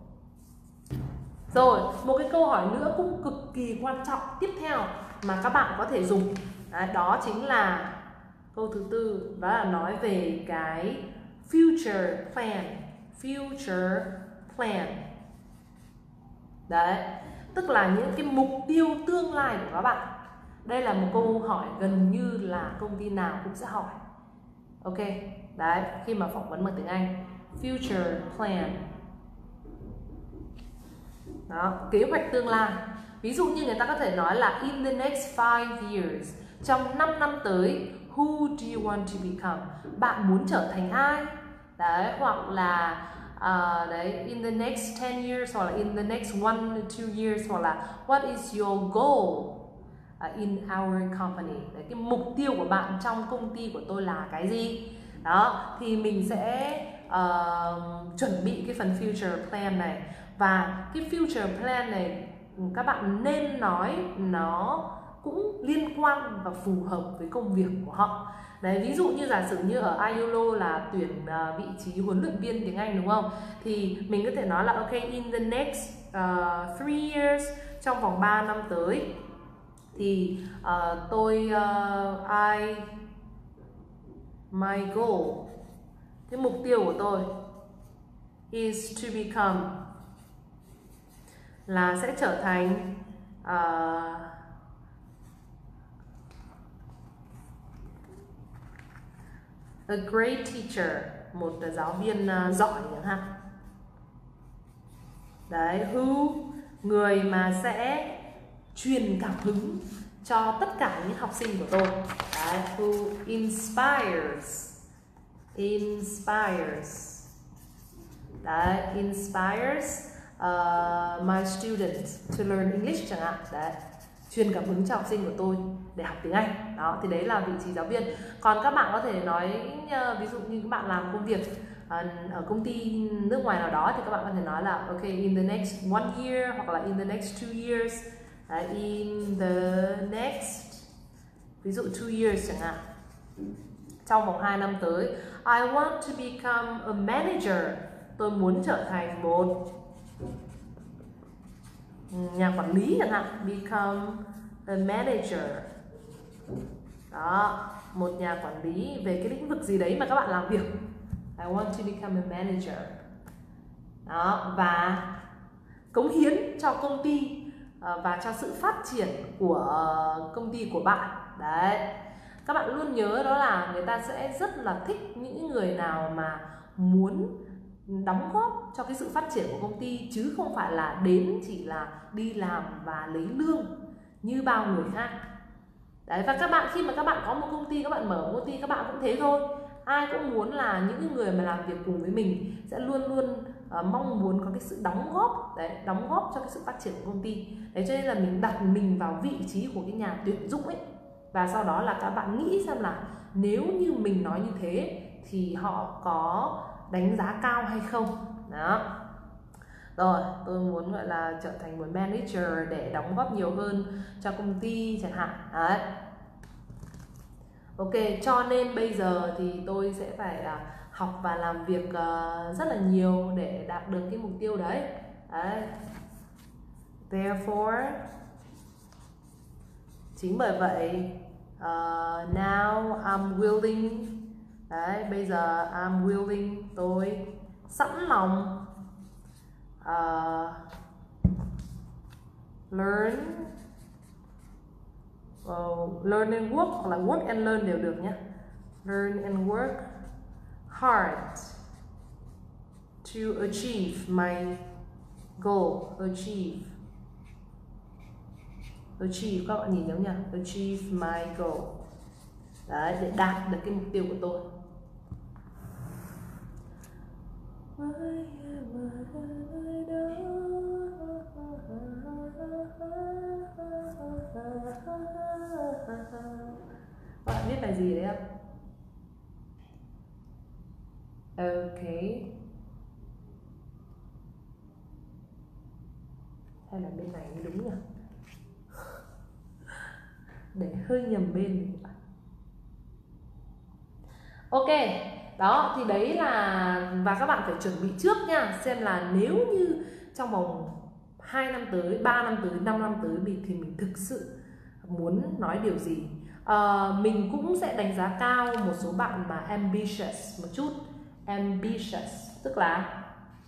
Rồi, một cái câu hỏi nữa cũng cực kỳ quan trọng tiếp theo mà các bạn có thể dùng. Đấy, đó chính là Câu thứ tư đó là nói về cái future plan. Future plan. Đấy, tức là những cái mục tiêu tương lai của các bạn. Đây là một câu hỏi gần như là công ty nào cũng sẽ hỏi. Ok, đấy, khi mà phỏng vấn bằng tiếng Anh. Future plan. Đó, kế hoạch tương lai. Ví dụ như người ta có thể nói là in the next five years, trong năm năm tới, who do you want to become? Bạn muốn trở thành ai? Đấy, hoặc là uh, đấy, in the next ten years, hoặc là in the next one to two years, hoặc là what is your goal uh, in our company? Đấy, cái mục tiêu của bạn trong công ty của tôi là cái gì? Đó, thì mình sẽ uh, chuẩn bị cái phần future plan này. Và cái future plan này các bạn nên nói nó cũng liên quan và phù hợp với công việc của họ. Đấy, ví dụ như giả sử như ở i u elo là tuyển uh, vị trí huấn luyện viên tiếng Anh đúng không? Thì mình có thể nói là ok, in the next uh, three years, trong vòng ba năm tới thì uh, tôi uh, I my goal, cái mục tiêu của tôi is to become, là sẽ trở thành uh, a great teacher, một giáo viên uh, giỏi chẳng hạn. Đấy, who, người mà sẽ truyền cảm hứng cho tất cả những học sinh của tôi. Đấy, who inspires, inspires, đấy, inspires uh, my students to learn English chẳng hạn. Đấy, truyền cảm hứng cho học sinh của tôi để học tiếng Anh. Đó, thì đấy là vị trí giáo viên. Còn các bạn có thể nói ví dụ như các bạn làm công việc uh, ở công ty nước ngoài nào đó thì các bạn có thể nói là ok, in the next one year, hoặc là in the next two years, uh, in the next, ví dụ two years chẳng hạn, trong vòng hai năm tới, I want to become a manager, tôi muốn trở thành một nhà quản lý chẳng hạn, become a manager. Đó, một nhà quản lý về cái lĩnh vực gì đấy mà các bạn làm việc. I want to become a manager. Đó, và cống hiến cho công ty và cho sự phát triển của công ty của bạn. Đấy, các bạn luôn nhớ đó là người ta sẽ rất là thích những người nào mà muốn đóng góp cho cái sự phát triển của công ty, chứ không phải là đến chỉ là đi làm và lấy lương như bao người khác. Đấy, và các bạn khi mà các bạn có một công ty, các bạn mở một công ty, các bạn cũng thế thôi. Ai cũng muốn là những người mà làm việc cùng với mình sẽ luôn luôn uh, mong muốn có cái sự đóng góp, đấy, đóng góp cho cái sự phát triển của công ty. Đấy, cho nên là mình đặt mình vào vị trí của cái nhà tuyển dụng ấy, và sau đó là các bạn nghĩ xem là nếu như mình nói như thế thì họ có đánh giá cao hay không. Đó. Rồi, tôi muốn gọi là trở thành một manager để đóng góp nhiều hơn cho công ty chẳng hạn. Đấy. Ok, cho nên bây giờ thì tôi sẽ phải uh, học và làm việc uh, rất là nhiều để đạt được cái mục tiêu đấy. Đấy. Therefore, chính bởi vậy, uh, now I'm willing, đấy, bây giờ I'm willing, tôi sẵn lòng uh, learn, uh, learn and work, hoặc là work and learn đều được nhé. Learn and work hard to achieve my goal. Achieve, achieve, các bạn nhìn giống nhỉ? Achieve my goal. Đấy, để đạt được cái mục tiêu của tôi. Các bạn biết bài gì đấy không? Ok. Hay là bên này mới đúng nhỉ? Để hơi nhầm bên. Ok, đó thì đấy là, và các bạn phải chuẩn bị trước nha, xem là nếu như trong vòng hai năm tới, ba năm tới, năm năm tới thì mình thực sự muốn nói điều gì. uh, mình cũng sẽ đánh giá cao một số bạn mà ambitious một chút. Ambitious tức là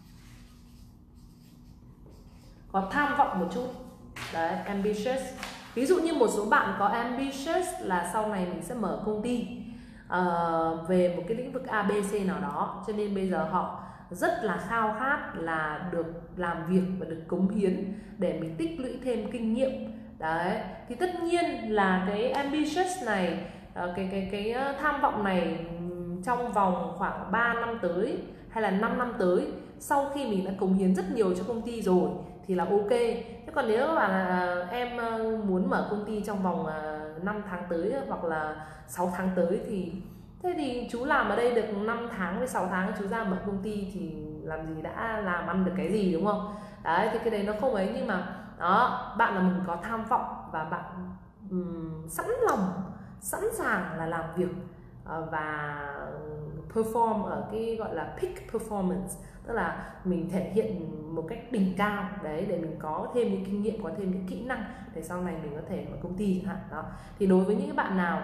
có tham vọng một chút. Đấy, ambitious. Ví dụ như một số bạn có ambitious là sau này mình sẽ mở công ty uh, về một cái lĩnh vực a bê xê nào đó, cho nên bây giờ họ rất là khao khát là được làm việc và được cống hiến để mình tích lũy thêm kinh nghiệm. Đấy, thì tất nhiên là cái ambitious này, cái cái cái tham vọng này trong vòng khoảng ba năm tới hay là năm năm tới, sau khi mình đã cống hiến rất nhiều cho công ty rồi thì là ok. Thế còn nếu mà là em muốn mở công ty trong vòng năm tháng tới hoặc là sáu tháng tới thì thế thì chú làm ở đây được năm tháng với sáu tháng, chú ra mở công ty thì làm gì đã làm ăn được cái gì, đúng không? Đấy, thì cái đấy nó không ấy, nhưng mà đó, bạn là mình có tham vọng và bạn um, sẵn lòng, sẵn sàng là làm việc uh, và perform ở cái gọi là peak performance, tức là mình thể hiện một cách đỉnh cao đấy, để mình có thêm những kinh nghiệm, có thêm những kỹ năng để sau này mình có thể mở công ty chẳng hạn. Đó, thì đối với những bạn nào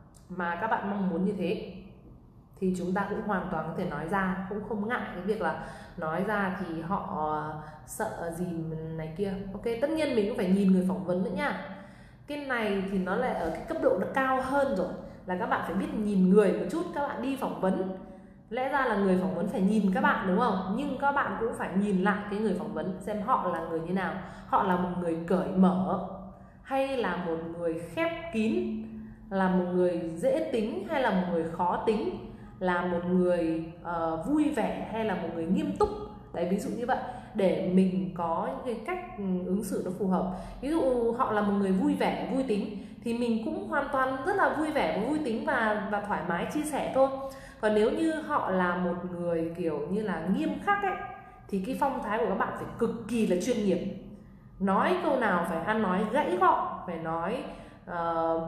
mà các bạn mong muốn như thế thì chúng ta cũng hoàn toàn có thể nói ra, cũng không ngại cái việc là nói ra thì họ sợ gì này kia. Ok, tất nhiên mình cũng phải nhìn người phỏng vấn nữa nha. Cái này thì nó lại ở cái cấp độ nó cao hơn rồi, là các bạn phải biết nhìn người một chút. Các bạn đi phỏng vấn, lẽ ra là người phỏng vấn phải nhìn các bạn, đúng không? Nhưng các bạn cũng phải nhìn lại cái người phỏng vấn xem họ là người như nào. Họ là một người cởi mở hay là một người khép kín, là một người dễ tính hay là một người khó tính, là một người uh, vui vẻ hay là một người nghiêm túc. Đấy, ví dụ như vậy, để mình có những cái cách ứng xử nó phù hợp. Ví dụ họ là một người vui vẻ, vui tính thì mình cũng hoàn toàn rất là vui vẻ và vui tính và, và thoải mái chia sẻ thôi. Còn nếu như họ là một người kiểu như là nghiêm khắc ấy, thì cái phong thái của các bạn phải cực kỳ là chuyên nghiệp. Nói câu nào phải ăn nói gãy gọn, phải nói uh,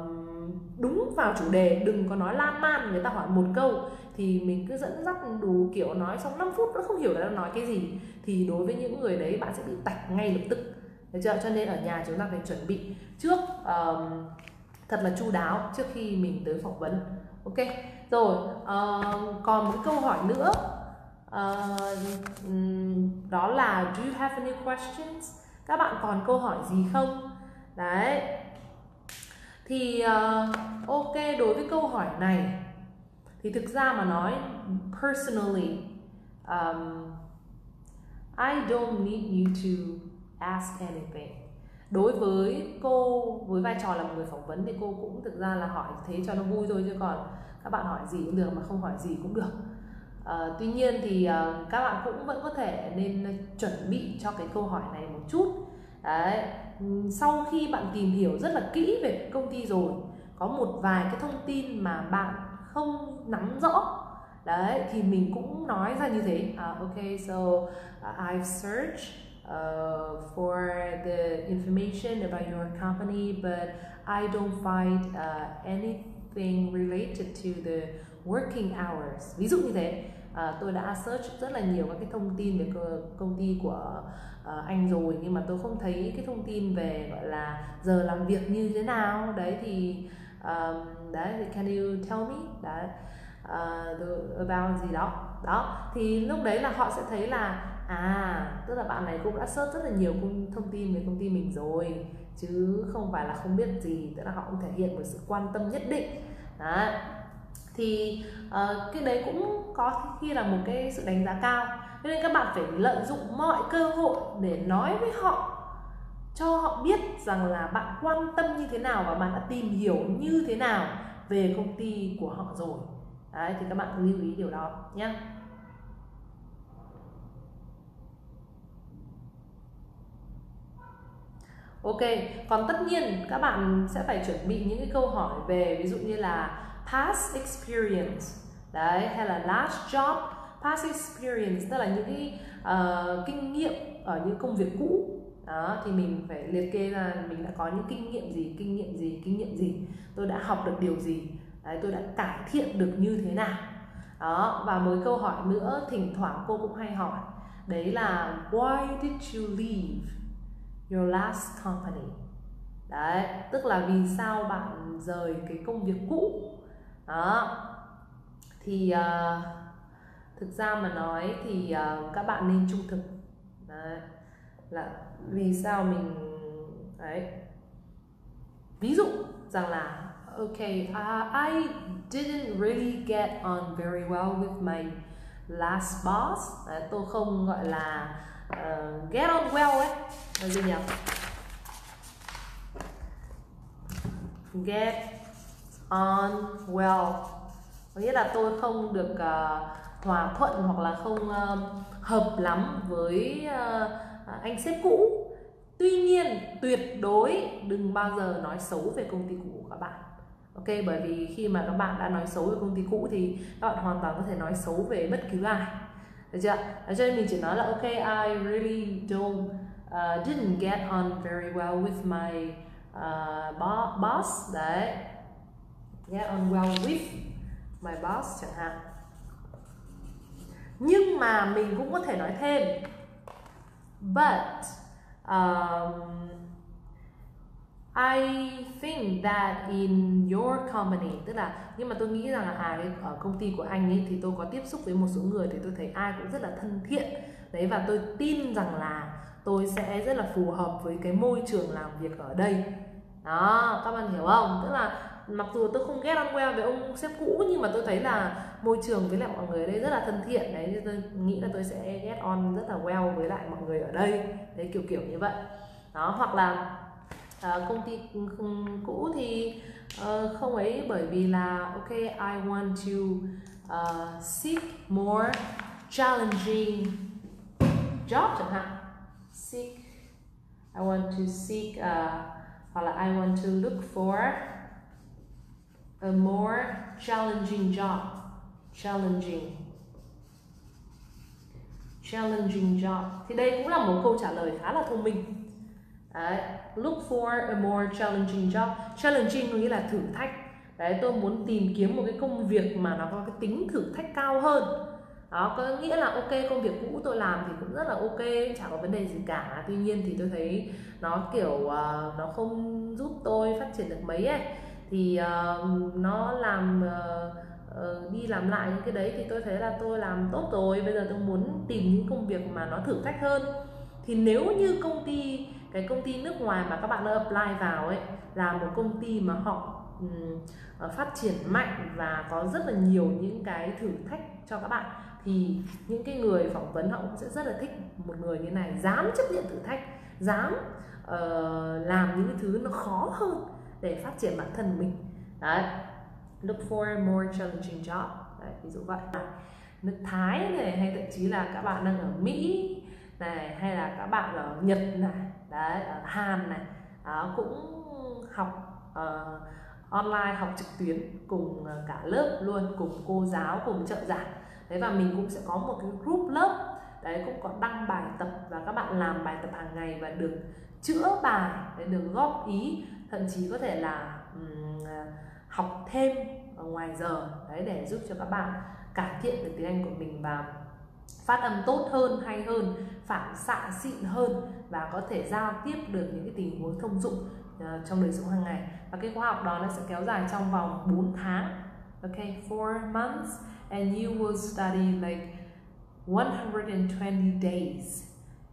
đúng vào chủ đề, đừng có nói lan man. Người ta hỏi một câu thì mình cứ dẫn dắt đủ kiểu, nói xong năm phút nó không hiểu là nói cái gì, thì đối với những người đấy bạn sẽ bị tạch ngay lập tức. Được chưa? Cho nên ở nhà chúng ta phải chuẩn bị trước uh, thật là chu đáo trước khi mình tới phỏng vấn. Ok, rồi uh, còn một câu hỏi nữa, uh, đó là do you have any questions? Các bạn còn câu hỏi gì không? Đấy, thì uh, ok, đối với câu hỏi này thì thực ra mà nói, personally um, I don't need you to ask anything. Đối với cô, với vai trò là một người phỏng vấn thì cô cũng thực ra là hỏi thế cho nó vui thôi, chứ còn các bạn hỏi gì cũng được mà không hỏi gì cũng được. Uh, tuy nhiên thì uh, các bạn cũng vẫn có thể nên chuẩn bị cho cái câu hỏi này một chút. Đấy, sau khi bạn tìm hiểu rất là kỹ về công ty rồi, có một vài cái thông tin mà bạn không nắm rõ, đấy, thì mình cũng nói ra như thế. uh, Ok, so uh, I've searched uh, for the information about your company, but I don't find uh, anything related to the working hours. Ví dụ như thế. À, tôi đã search rất là nhiều các cái thông tin về công ty của uh, anh rồi, nhưng mà tôi không thấy cái thông tin về gọi là giờ làm việc như thế nào. Đấy thì um, đấy thì can you tell me đấy, uh, about gì đó. Đó thì lúc đấy là họ sẽ thấy là à, tức là bạn này cũng đã search rất là nhiều thông tin về công ty mình rồi, chứ không phải là không biết gì. Tức là họ cũng thể hiện một sự quan tâm nhất định. Đấy, thì uh, cái đấy cũng có khi là một cái sự đánh giá cao. Cho nên các bạn phải lợi dụng mọi cơ hội để nói với họ, cho họ biết rằng là bạn quan tâm như thế nào và bạn đã tìm hiểu như thế nào về công ty của họ rồi. Đấy, thì các bạn lưu ý điều đó nhé. Ok, còn tất nhiên các bạn sẽ phải chuẩn bị những cái câu hỏi về ví dụ như là past experience, đấy, hay là last job. Past experience tức là những cái uh, kinh nghiệm ở những công việc cũ. Đó, thì mình phải liệt kê ra mình đã có những kinh nghiệm gì, kinh nghiệm gì, kinh nghiệm gì, tôi đã học được điều gì, đấy, tôi đã cải thiện được như thế nào. Đó, và một câu hỏi nữa thỉnh thoảng cô cũng hay hỏi, đấy là why did you leave your last company? Đấy, tức là vì sao bạn rời cái công việc cũ. Đó. Thì uh, thực ra mà nói thì uh, các bạn nên trung thực. Đấy. Là vì sao mình đấy. Ví dụ rằng là okay, uh, I didn't really get on very well with my last boss. Đấy, tôi không gọi là uh, get on well ấy. Là gì nhỉ? Get on well có nghĩa là tôi không được uh, hòa thuận hoặc là không uh, hợp lắm với uh, anh sếp cũ. Tuy nhiên tuyệt đối đừng bao giờ nói xấu về công ty cũ của các bạn. Ok, bởi vì khi mà các bạn đã nói xấu về công ty cũ thì các bạn hoàn toàn có thể nói xấu về bất cứ ai. Được chưa? Cho nên mình chỉ nói là ok, I really don't uh, didn't get on very well with my uh, boss. Đấy, get on well with my boss chẳng hạn. Nhưng mà mình cũng có thể nói thêm but um, I think that in your company, tức là nhưng mà tôi nghĩ rằng là à, ở công ty của anh ấy thì tôi có tiếp xúc với một số người thì tôi thấy ai cũng rất là thân thiện đấy, và tôi tin rằng là tôi sẽ rất là phù hợp với cái môi trường làm việc ở đây. Đó, các bạn hiểu không? Tức là mặc dù tôi không get on well với ông sếp cũ nhưng mà tôi thấy là môi trường với lại mọi người ở đây rất là thân thiện đấy, nên tôi nghĩ là tôi sẽ get on rất là well với lại mọi người ở đây đấy, kiểu kiểu như vậy. Đó, hoặc là uh, công ty cũ thì uh, không ấy, bởi vì là ok, I want to uh, seek more challenging job chẳng hạn. Seek, I want to seek uh, hoặc là I want to look for a more challenging job. Challenging Challenging job. Thì đây cũng là một câu trả lời khá là thông minh. Đấy, look for a more challenging job. Challenging có nghĩa là thử thách. Đấy, tôi muốn tìm kiếm một cái công việc mà nó có cái tính thử thách cao hơn. Đó, có nghĩa là ok, công việc cũ tôi làm thì cũng rất là ok, chả có vấn đề gì cả. Tuy nhiên thì tôi thấy nó kiểu uh, nó không giúp tôi phát triển được mấy ấy. Thì uh, nó làm uh, uh, đi làm lại những cái đấy thì tôi thấy là tôi làm tốt rồi. Bây giờ tôi muốn tìm những công việc mà nó thử thách hơn. Thì nếu như công ty, cái công ty nước ngoài mà các bạn đã apply vào ấy là một công ty mà họ um, phát triển mạnh và có rất là nhiều những cái thử thách cho các bạn, thì những cái người phỏng vấn họ cũng sẽ rất là thích một người như này, dám chấp nhận thử thách, dám uh, làm những cái thứ nó khó hơn để phát triển bản thân mình. Đấy, look for a more challenging job. Đấy, ví dụ vậy. Nước Thái này, hay thậm chí là các bạn đang ở Mỹ này, hay là các bạn ở Nhật này, đấy, ở Hàn này, đó, cũng học uh, online, học trực tuyến cùng cả lớp luôn, cùng cô giáo, cùng trợ giảng. Đấy, và mình cũng sẽ có một cái group lớp đấy, cũng có đăng bài tập và các bạn làm bài tập hàng ngày và được chữa bài, đấy, được góp ý, thậm chí có thể là um, học thêm ở ngoài giờ đấy, để giúp cho các bạn cải thiện được tiếng Anh của mình và phát âm tốt hơn, hay hơn, phản xạ xịn hơn và có thể giao tiếp được những cái tình huống thông dụng uh, trong đời sống hàng ngày. Và cái khóa học đó nó sẽ kéo dài trong vòng bốn tháng. Ok, four months and you will study like one hundred twenty days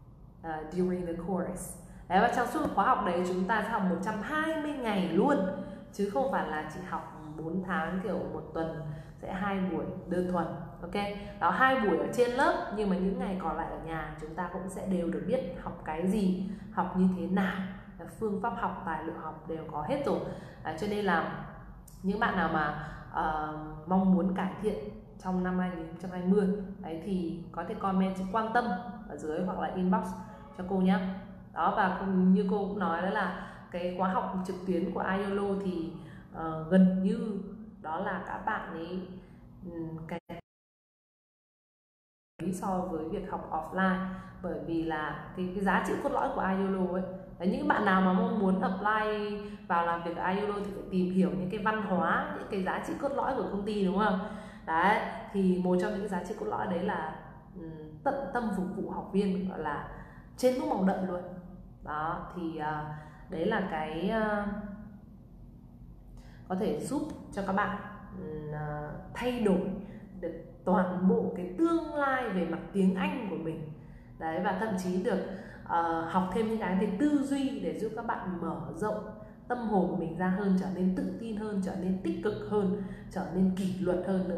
uh, during the course. Đấy, và trong suốt khóa học đấy chúng ta sẽ học một trăm hai mươi ngày luôn, chứ không phải là chỉ học bốn tháng kiểu một tuần sẽ hai buổi đơn thuần. Ok, đó, hai buổi ở trên lớp, nhưng mà những ngày còn lại ở nhà chúng ta cũng sẽ đều được biết học cái gì, học như thế nào, phương pháp học, tài liệu học đều có hết rồi. À, cho nên là những bạn nào mà uh, mong muốn cải thiện trong năm hai không hai không đấy thì có thể comment chữ quan tâm ở dưới hoặc là inbox cho cô nhé. Đó, và như cô cũng nói đó là cái khóa học trực tuyến của i e l o thì uh, gần như đó là các bạn ấy um, cái so với việc học offline, bởi vì là cái, cái giá trị cốt lõi của i e l o ấy. Đấy, những bạn nào mà mong muốn apply vào làm việc ở i e l o thì phải tìm hiểu những cái văn hóa, những cái giá trị cốt lõi của công ty, đúng không? Đấy, thì một trong những cái giá trị cốt lõi đấy là um, tận tâm phục vụ học viên, gọi là trên lúc mong đợi luôn. Đó, thì uh, đấy là cái uh, có thể giúp cho các bạn uh, thay đổi được toàn bộ cái tương lai về mặt tiếng Anh của mình đấy, và thậm chí được uh, học thêm những cái về tư duy để giúp các bạn mở rộng tâm hồn của mình ra hơn, trở nên tự tin hơn, trở nên tích cực hơn, trở nên kỷ luật hơn nữa.